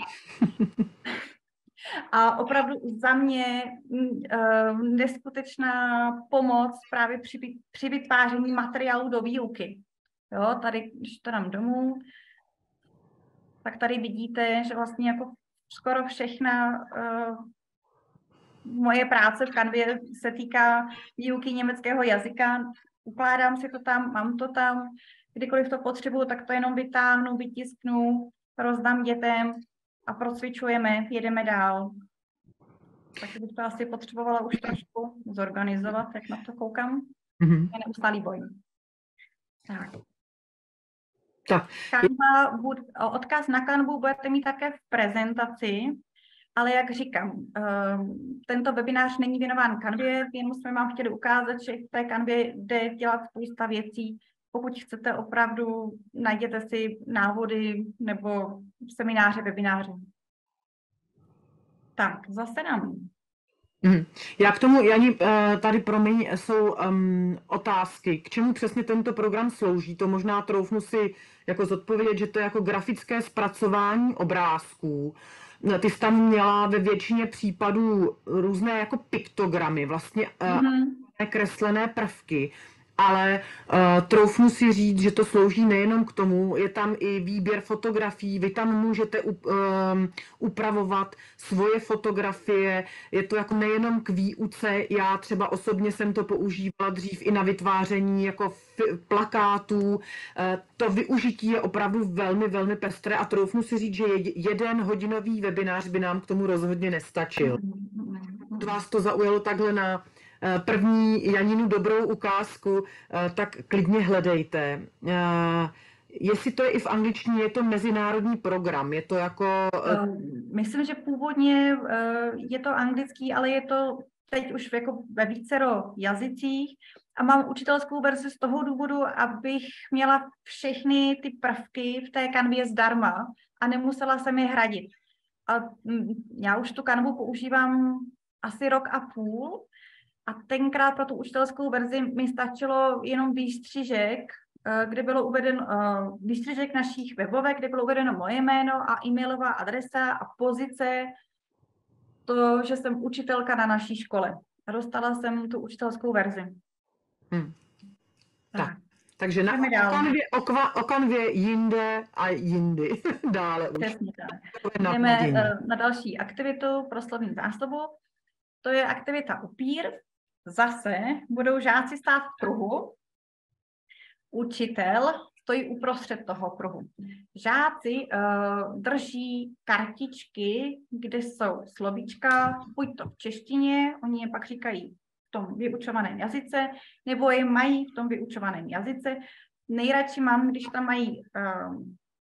A opravdu za mě uh, neskutečná pomoc právě při, při vytváření materiálu do výuky. Jo, tady, když to dám domů, tak tady vidíte, že vlastně jako skoro všechna uh, moje práce v Canvě se týká výuky německého jazyka. Ukládám si to tam, mám to tam. kdykoliv to potřebuju, tak to jenom vytáhnu, vytisknu, rozdám dětem a procvičujeme, jedeme dál. Tak bych to asi potřebovala už trošku zorganizovat, jak na to koukám. Mm-hmm. Je neustálý boj. Tak. Tak. Canva, odkaz na Canvu budete mít také v prezentaci, ale jak říkám, tento webinář není věnován Canvě, jen jsme vám chtěli ukázat, že v té Canvě jde dělat spousta věcí. Pokud chcete opravdu, najděte si návody nebo semináře, webináře. Tak, zase nám. Mm. Já k tomu, Jani, tady promiň, jsou um, otázky. K čemu přesně tento program slouží? To možná troufnu si jako zodpovědět, že to je jako grafické zpracování obrázků. Ty jsi tam měla ve většině případů různé jako piktogramy, vlastně mm-hmm. uh, kreslené prvky. Ale uh, troufnu si říct, že to slouží nejenom k tomu, je tam i výběr fotografií, vy tam můžete up, um, upravovat svoje fotografie, je to jako nejenom k výuce, já třeba osobně jsem to používala dřív i na vytváření jako plakátů, uh, to využití je opravdu velmi, velmi pestré a troufnu si říct, že jeden hodinový webinář by nám k tomu rozhodně nestačil. Od vás to zaujalo takhle na první Janinu dobrou ukázku, tak klidně hledejte. Jestli to je i v angličtině, je to mezinárodní program, je to jako... Myslím, že původně je to anglický, ale je to teď už jako ve vícero jazycích a mám učitelskou verzi z toho důvodu, abych měla všechny ty prvky v té kanvě zdarma a nemusela jsem je hradit. A já už tu kanvu používám asi rok a půl, a tenkrát pro tu učitelskou verzi mi stačilo jenom výstřižek, kde bylo uveden uh, výstřižek našich webovek, kde bylo uvedeno moje jméno a e-mailová adresa a pozice, to, že jsem učitelka na naší škole. A dostala jsem tu učitelskou verzi. Hmm. Tak. tak. Takže na o kanvě, o, kva, o kanvě jinde a jindy. Dále už. Přesně tak. Jdeme uh, na další aktivitu pro slovní zásobu. To je aktivita upír. Zase budou žáci stát v kruhu. Učitel stojí uprostřed toho kruhu. Žáci uh, drží kartičky, kde jsou slovíčka, buď to v češtině, oni je pak říkají v tom vyučovaném jazyce, nebo je mají v tom vyučovaném jazyce. Nejradši mám, když tam mají uh,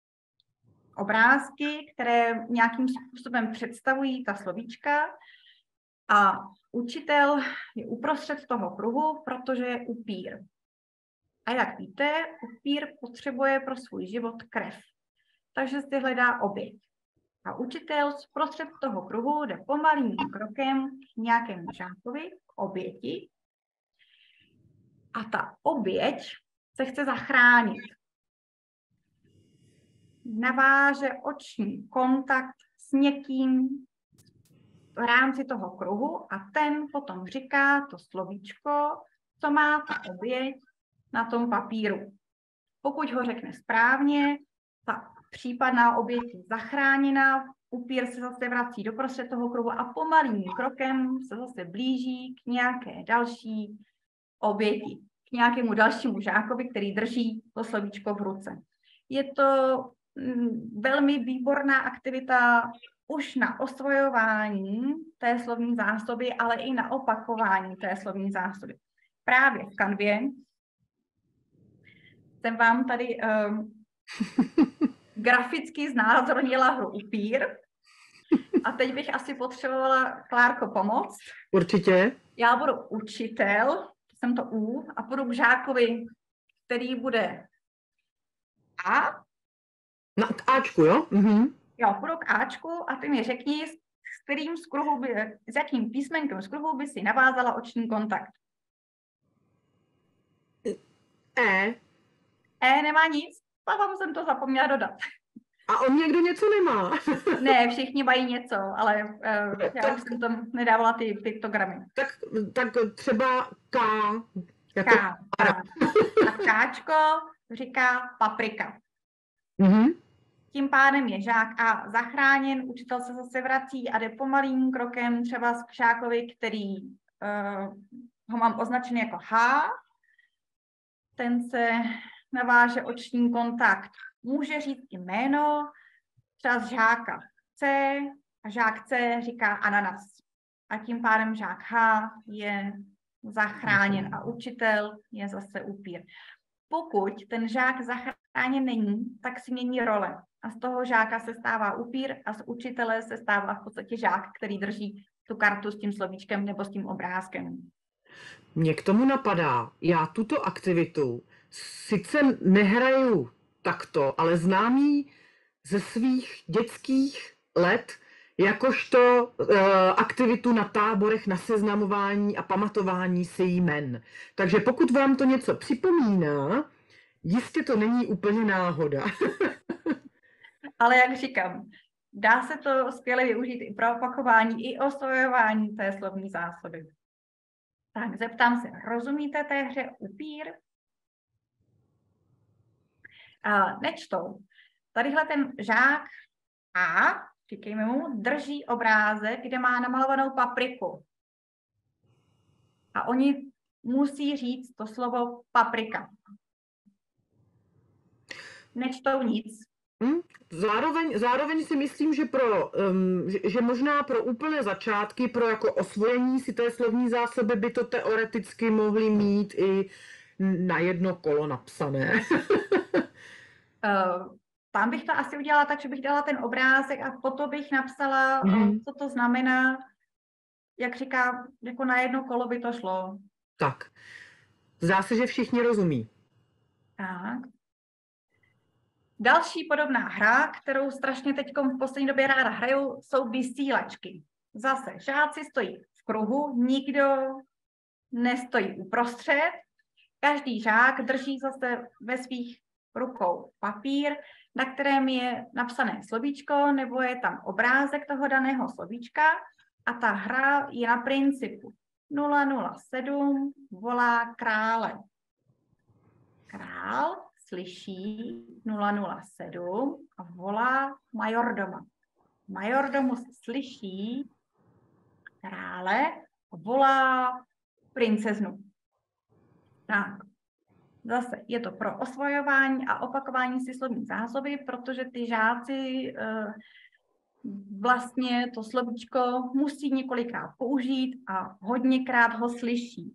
obrázky, které nějakým způsobem představují ta slovíčka. A učitel je uprostřed toho kruhu, protože je upír. A jak víte, upír potřebuje pro svůj život krev. Takže si hledá oběť. A učitel zprostřed toho kruhu jde pomalým krokem k nějakému žákovi, k oběti. A ta oběť se chce zachránit. Naváže oční kontakt s někým v rámci toho kruhu a ten potom říká to slovíčko, co má ta oběť na tom papíru. Pokud ho řekne správně, ta případná oběť je zachráněna, upír se zase vrací do prostřed toho kruhu a pomalým krokem se zase blíží k nějaké další oběti, k nějakému dalšímu žákovi, který drží to slovíčko v ruce. Je to mm, velmi výborná aktivita už na osvojování té slovní zásoby, ale i na opakování té slovní zásoby. Právě v kanvě jsem vám tady um, graficky znázornila hru upír. A teď bych asi potřebovala, Klárko, pomoct. Určitě. Já budu učitel, jsem to U, a půjdu k žákovi, který bude A. Na k Ačku, jo? Mhm. Jo, půjdu k Ačku a ty mi řekni, s kterým z kruhu by, s jakým písmenkem z kruhu by si navázala oční kontakt. E. E nemá nic, a vám jsem to zapomněla dodat. A on někdo něco nemá. Ne, všichni mají něco, ale uh, já tak, už jsem tam nedávala ty piktogramy. Tak, tak třeba K. Jako K. K. A Káčko říká paprika. Mm-hmm. Tím pádem je žák A zachráněn, učitel se zase vrací a jde pomalým krokem třeba k žákovi, který uh, ho mám označený jako H. Ten se naváže oční kontakt. Může říct jméno, třeba z žáka C a žák C říká ananas. A tím pádem žák H je zachráněn a učitel je zase upír. Pokud ten žák zachráněn není, tak si mění role. A z toho žáka se stává upír a z učitele se stává v podstatě žák, který drží tu kartu s tím slovíčkem nebo s tím obrázkem. Mně k tomu napadá, já tuto aktivitu sice nehraju takto, ale znám ji ze svých dětských let jakožto uh, aktivitu na táborech na seznamování a pamatování si jmen. Takže pokud vám to něco připomíná, jistě to není úplně náhoda. Ale jak říkám, dá se to skvěle využít i pro opakování, i osvojování té slovní zásoby. Tak, zeptám se, rozumíte té hře upír? A nečtou. Tadyhle ten žák A, říkejme mu, drží obrázek, kde má namalovanou papriku. A oni musí říct to slovo paprika. Nečtou nic. Hmm? Zároveň, zároveň si myslím, že, pro, um, že, že možná pro úplné začátky, pro jako osvojení si té slovní zásoby by to teoreticky mohli mít i na jedno kolo napsané. uh, tam bych to asi udělala tak, že bych dala ten obrázek a potom bych napsala, mm-hmm. uh, co to znamená, jak říká, jako na jedno kolo by to šlo. Tak, zdá se, že všichni rozumí. Tak. Další podobná hra, kterou strašně teď v poslední době ráda hrajou, jsou vysílačky. Zase žáci stojí v kruhu, nikdo nestojí uprostřed. Každý žák drží zase ve svých rukou papír, na kterém je napsané slovíčko, nebo je tam obrázek toho daného slovíčka a ta hra je na principu nula nula sedm volá krále. Král slyší nula nula sedm a volá majordoma. Majordomus slyší krále a volá princeznu. Tak, zase je to pro osvojování a opakování si slovní zásoby, protože ty žáci e, vlastně to slovíčko musí několikrát použít a hodněkrát ho slyší.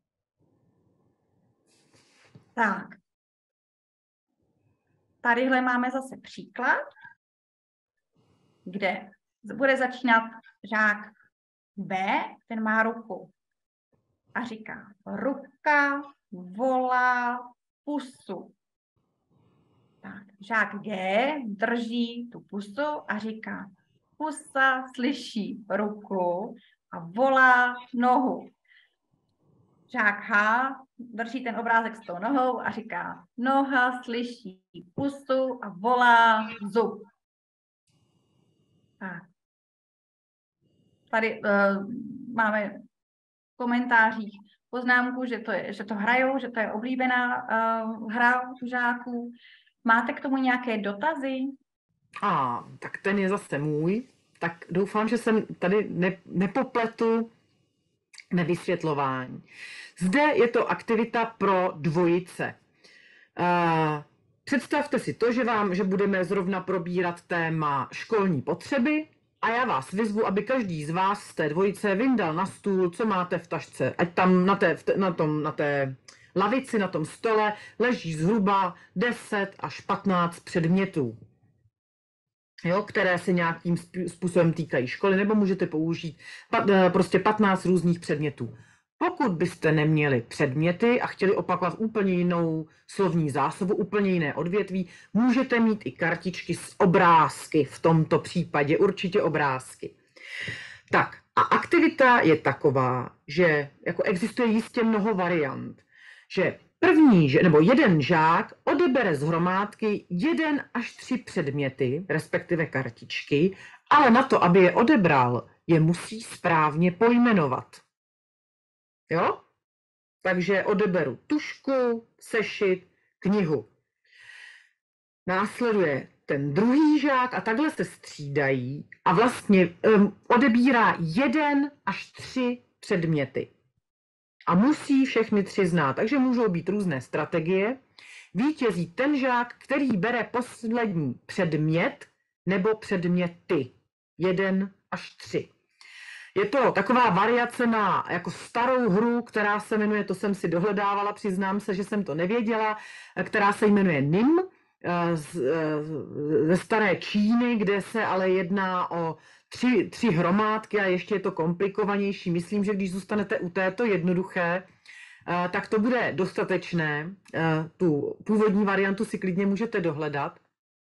Tak. Tadyhle máme zase příklad, kde bude začínat žák B, ten má ruku a říká ruka volá pusu. Tak, žák G drží tu pusu a říká pusa slyší ruku a volá nohu. Žák H drží ten obrázek s tou nohou a říká noha slyší pusu a volá zub. Tak. Tady uh, máme v komentářích poznámku, že to, je, že to hrajou, že to je oblíbená uh, hra u žáků. Máte k tomu nějaké dotazy? A, tak ten je zase můj. Tak doufám, že jsem tady ne, nepopletu nevysvětlování. Zde je to aktivita pro dvojice. Uh, představte si to, že, vám, že budeme zrovna probírat téma školní potřeby a já vás vyzvu, aby každý z vás z té dvojice vyndal na stůl, co máte v tašce. Ať tam na té, na tom, na té lavici, na tom stole leží zhruba deset až patnáct předmětů, jo, které se nějakým způsobem týkají školy, nebo můžete použít pat, prostě patnáct různých předmětů. Pokud byste neměli předměty a chtěli opakovat úplně jinou slovní zásobu, úplně jiné odvětví, můžete mít i kartičky s obrázky, v tomto případě určitě obrázky. Tak a aktivita je taková, že jako existuje jistě mnoho variant, že první, nebo jeden žák odebere z hromádky jeden až tři předměty, respektive kartičky, ale na to, aby je odebral, je musí správně pojmenovat. Jo? Takže odeberu tužku, sešit, knihu. Následuje ten druhý žák a takhle se střídají a vlastně um, odebírá jeden až tři předměty. A musí všechny tři znát, takže můžou být různé strategie. Vítězí ten žák, který bere poslední předmět nebo předměty. Jeden až tři. Je to taková variace na jako starou hru, která se jmenuje, to jsem si dohledávala, přiznám se, že jsem to nevěděla, která se jmenuje N I M ze staré Číny, kde se ale jedná o tři, tři hromádky a ještě je to komplikovanější. Myslím, že když zůstanete u této jednoduché, tak to bude dostatečné. Tu původní variantu si klidně můžete dohledat.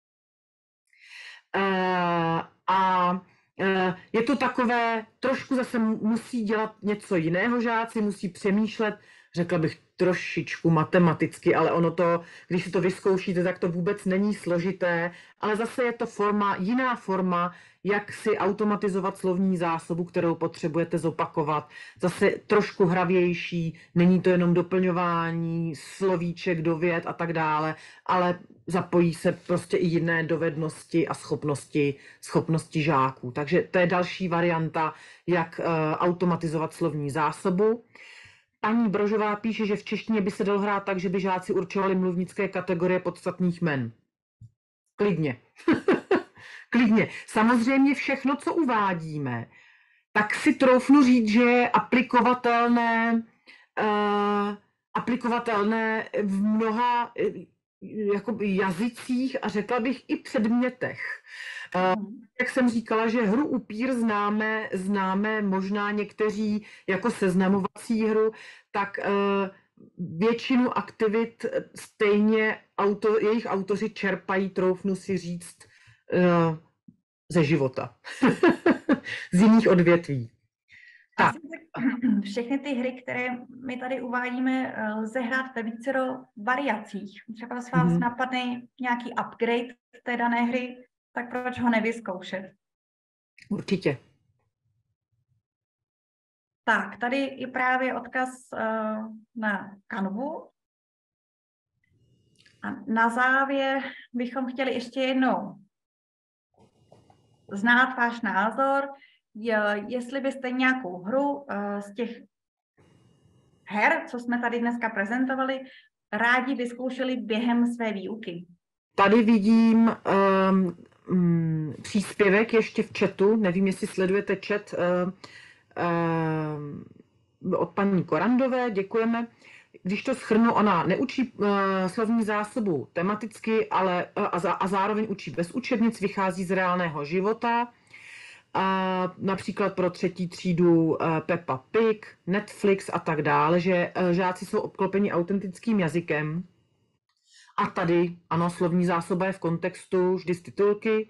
A je to takové, trošku zase musí dělat něco jiného žáci, musí přemýšlet, řekla bych trošičku matematicky, ale ono to, když si to vyzkoušíte, tak to vůbec není složité, ale zase je to forma, jiná forma, jak si automatizovat slovní zásobu, kterou potřebujete zopakovat. Zase trošku hravější, není to jenom doplňování slovíček do vět a tak dále, ale zapojí se prostě i jiné dovednosti a schopnosti, schopnosti žáků. Takže to je další varianta, jak uh, automatizovat slovní zásobu. Paní Brožová píše, že v češtině by se dalo hrát tak, že by žáci určovali mluvnické kategorie podstatných jmen. Klidně. Klidně. Samozřejmě všechno, co uvádíme, tak si troufnu říct, že je aplikovatelné, uh, aplikovatelné v mnoha jakoby jazycích a řekla bych i předmětech. Uh, jak jsem říkala, že hru Upír známe, známe možná někteří jako seznamovací hru, tak uh, většinu aktivit stejně auto, jejich autoři čerpají, troufnu si říct, uh, ze života. Z jiných odvětví. Tak. Všechny ty hry, které my tady uvádíme, lze hrát ve vícero variacích. Třeba s vás mm-hmm. napadne nějaký upgrade té dané hry, tak proč ho nevyzkoušet? Určitě. Tak, tady je právě odkaz uh, na Canvu. A na závěr bychom chtěli ještě jednou znát váš názor, jestli byste nějakou hru uh, z těch her, co jsme tady dneska prezentovali, rádi vyzkoušeli během své výuky. Tady vidím um, um, příspěvek ještě v chatu, nevím, jestli sledujete chat uh, uh, od paní Korandové, děkujeme. Když to shrnu, ona neučí uh, slovní zásobu tematicky, ale uh, a, za, a zároveň učí bez učebnic, vychází z reálného života. A například pro třetí třídu uh, Peppa Pig, Netflix a tak dále, že uh, žáci jsou obklopeni autentickým jazykem. A tady, ano, slovní zásoba je v kontextu, vždy z titulky.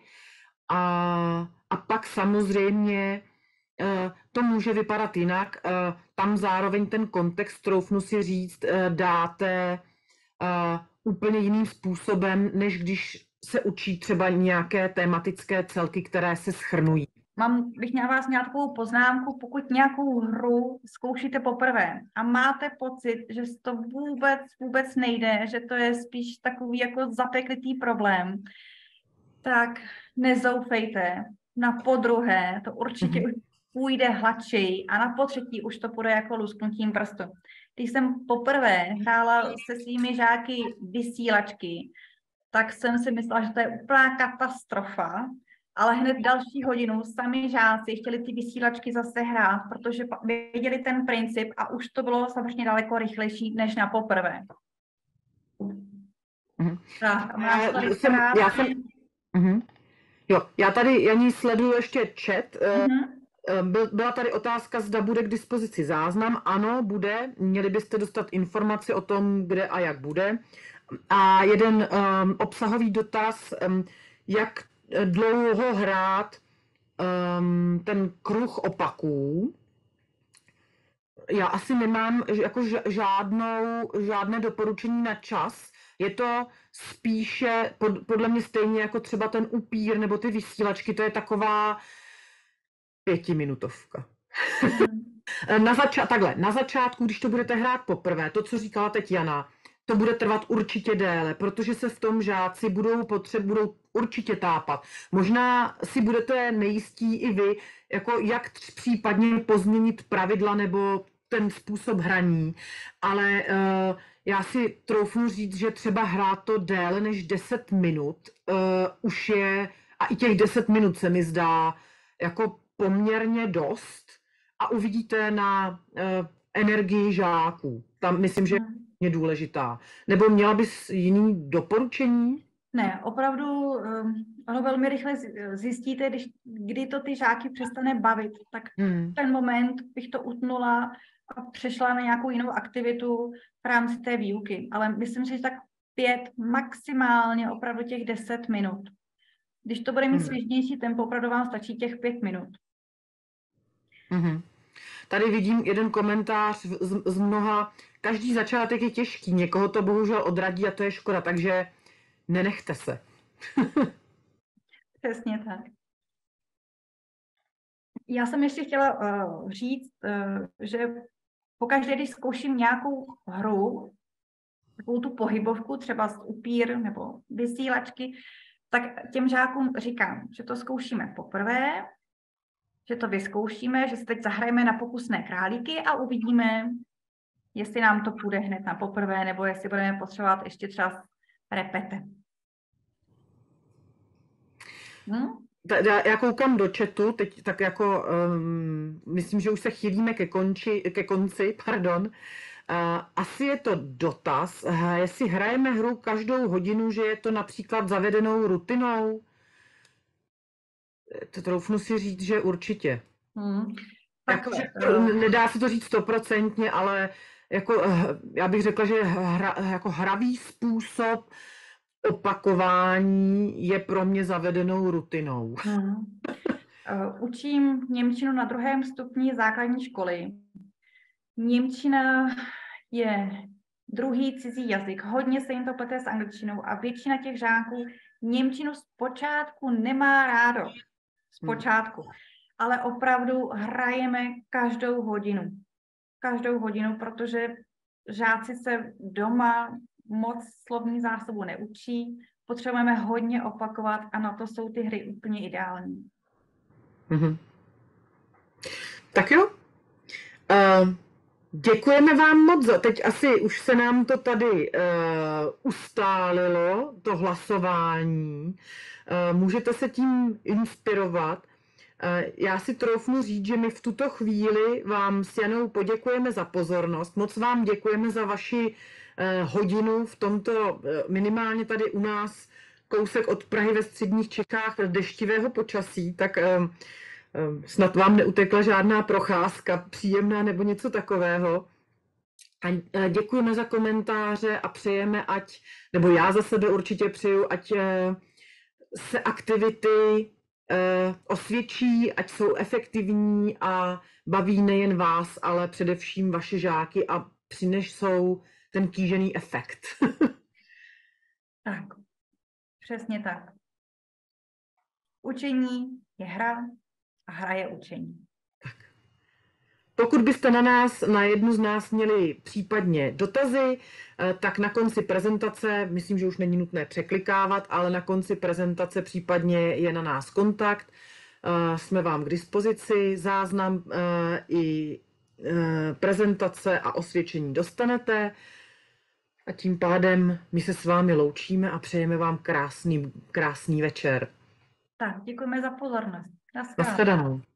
A, a pak samozřejmě uh, to může vypadat jinak. Uh, tam zároveň ten kontext, troufnu si říct, uh, dáte uh, úplně jiným způsobem, než když se učí třeba nějaké tematické celky, které se shrnují. Mám, bych měla vás měla takovou poznámku, pokud nějakou hru zkoušíte poprvé a máte pocit, že to vůbec, vůbec nejde, že to je spíš takový jako zapeklitý problém, tak nezoufejte. Na podruhé to určitě mm-hmm. už půjde hladčej a na potřetí už to půjde jako lusknutím prstu. Když jsem poprvé hrála se svými žáky vysílačky, tak jsem si myslela, že to je úplná katastrofa, ale hned další hodinu sami žáci chtěli ty vysílačky zase hrát, protože věděli ten princip a už to bylo samozřejmě daleko rychlejší než na poprvé. Mm-hmm. Tak, a já, jsem, já, jsem, mm-hmm. jo, já tady, Janí, sleduju ještě chat. Mm-hmm. Byla tady otázka, zda bude k dispozici záznam. Ano, bude. Měli byste dostat informaci o tom, kde a jak bude. A jeden um, obsahový dotaz, um, jak dlouho hrát um, ten kruh opaků. Já asi nemám jako žádnou, žádné doporučení na čas. Je to spíše pod, podle mě stejně jako třeba ten upír nebo ty vysílačky, to je taková pětiminutovka. na, zača- takhle, na začátku, když to budete hrát poprvé, to, co říkala teď Jana, to bude trvat určitě déle, protože se v tom žáci budou potřeb, budou určitě tápat. Možná si budete nejistí i vy, jako jak případně pozměnit pravidla nebo ten způsob hraní, ale uh, Já si troufnu říct, že třeba hrát to déle než deset minut uh, už je, a i těch deset minut se mi zdá jako poměrně dost a uvidíte na uh, energii žáků. Tam myslím, že je důležitá. Nebo měla bys jiný doporučení? Ne, opravdu um, ono velmi rychle zjistíte, když, kdy to ty žáky přestane bavit, tak Hmm. ten moment bych to utnula a přešla na nějakou jinou aktivitu v rámci té výuky. Ale myslím si, že tak pět, maximálně opravdu těch deset minut. Když to bude mít Hmm. svěžnější tempo, opravdu vám stačí těch pět minut. Hmm. Tady vidím jeden komentář z, z mnoha. Každý začátek je těžký, někoho to bohužel odradí a to je škoda, takže nenechte se. Přesně tak. Já jsem ještě chtěla uh, říct, uh, že pokaždé, když zkouším nějakou hru, takovou tu pohybovku, třeba z upír nebo vysílačky, tak těm žákům říkám, že to zkoušíme poprvé, že to vyzkoušíme, že se teď zahrajeme na pokusné králíky a uvidíme, jestli nám to půjde hned na poprvé, nebo jestli budeme potřebovat ještě třeba repete. Hm? Já, já koukám do chatu, teď tak jako, um, myslím, že už se chýlíme ke, konči, ke konci, pardon. Uh, asi je to dotaz, uh, jestli hrajeme hru každou hodinu, že je to například zavedenou rutinou. To troufnu si říct, že určitě. Hmm. Jako, uh... nedá se to říct stoprocentně, ale jako, uh, já bych řekla, že hra, jako hravý způsob opakování je pro mě zavedenou rutinou. Hmm. Uh, učím němčinu na druhém stupni základní školy. Němčina je druhý cizí jazyk. Hodně se jim to plete s angličtinou a většina těch žáků němčinu zpočátku nemá rádo. Zpočátku. Hmm. Ale opravdu hrajeme každou hodinu. Každou hodinu, protože žáci se doma moc slovní zásobu neučí. Potřebujeme hodně opakovat a na to jsou ty hry úplně ideální. Mm-hmm. Tak jo. Uh, děkujeme vám moc. Teď asi už se nám to tady uh, ustálilo, to hlasování. Uh, můžete se tím inspirovat. Uh, já si troufnu říct, že my v tuto chvíli vám s Janou poděkujeme za pozornost. Moc vám děkujeme za vaši uh, hodinu v tomto, uh, minimálně tady u nás, kousek od Prahy ve středních Čechách deštivého počasí, tak uh, snad vám neutekla žádná procházka příjemná nebo něco takového. A děkujeme za komentáře a přejeme, ať, nebo já za sebe určitě přeju, ať se aktivity osvědčí, ať jsou efektivní a baví nejen vás, ale především vaše žáky a přinesou ten kýžený efekt. Tak, přesně tak. Učení je hra, a hra je učení. Tak. Pokud byste na nás, na jednu z nás měli případně dotazy, tak na konci prezentace, myslím, že už není nutné překlikávat, ale na konci prezentace případně je na nás kontakt. Jsme vám k dispozici, záznam i prezentace a osvědčení dostanete. A tím pádem my se s vámi loučíme a přejeme vám krásný, krásný večer. Tak, děkujeme za pozornost. Nashledanou.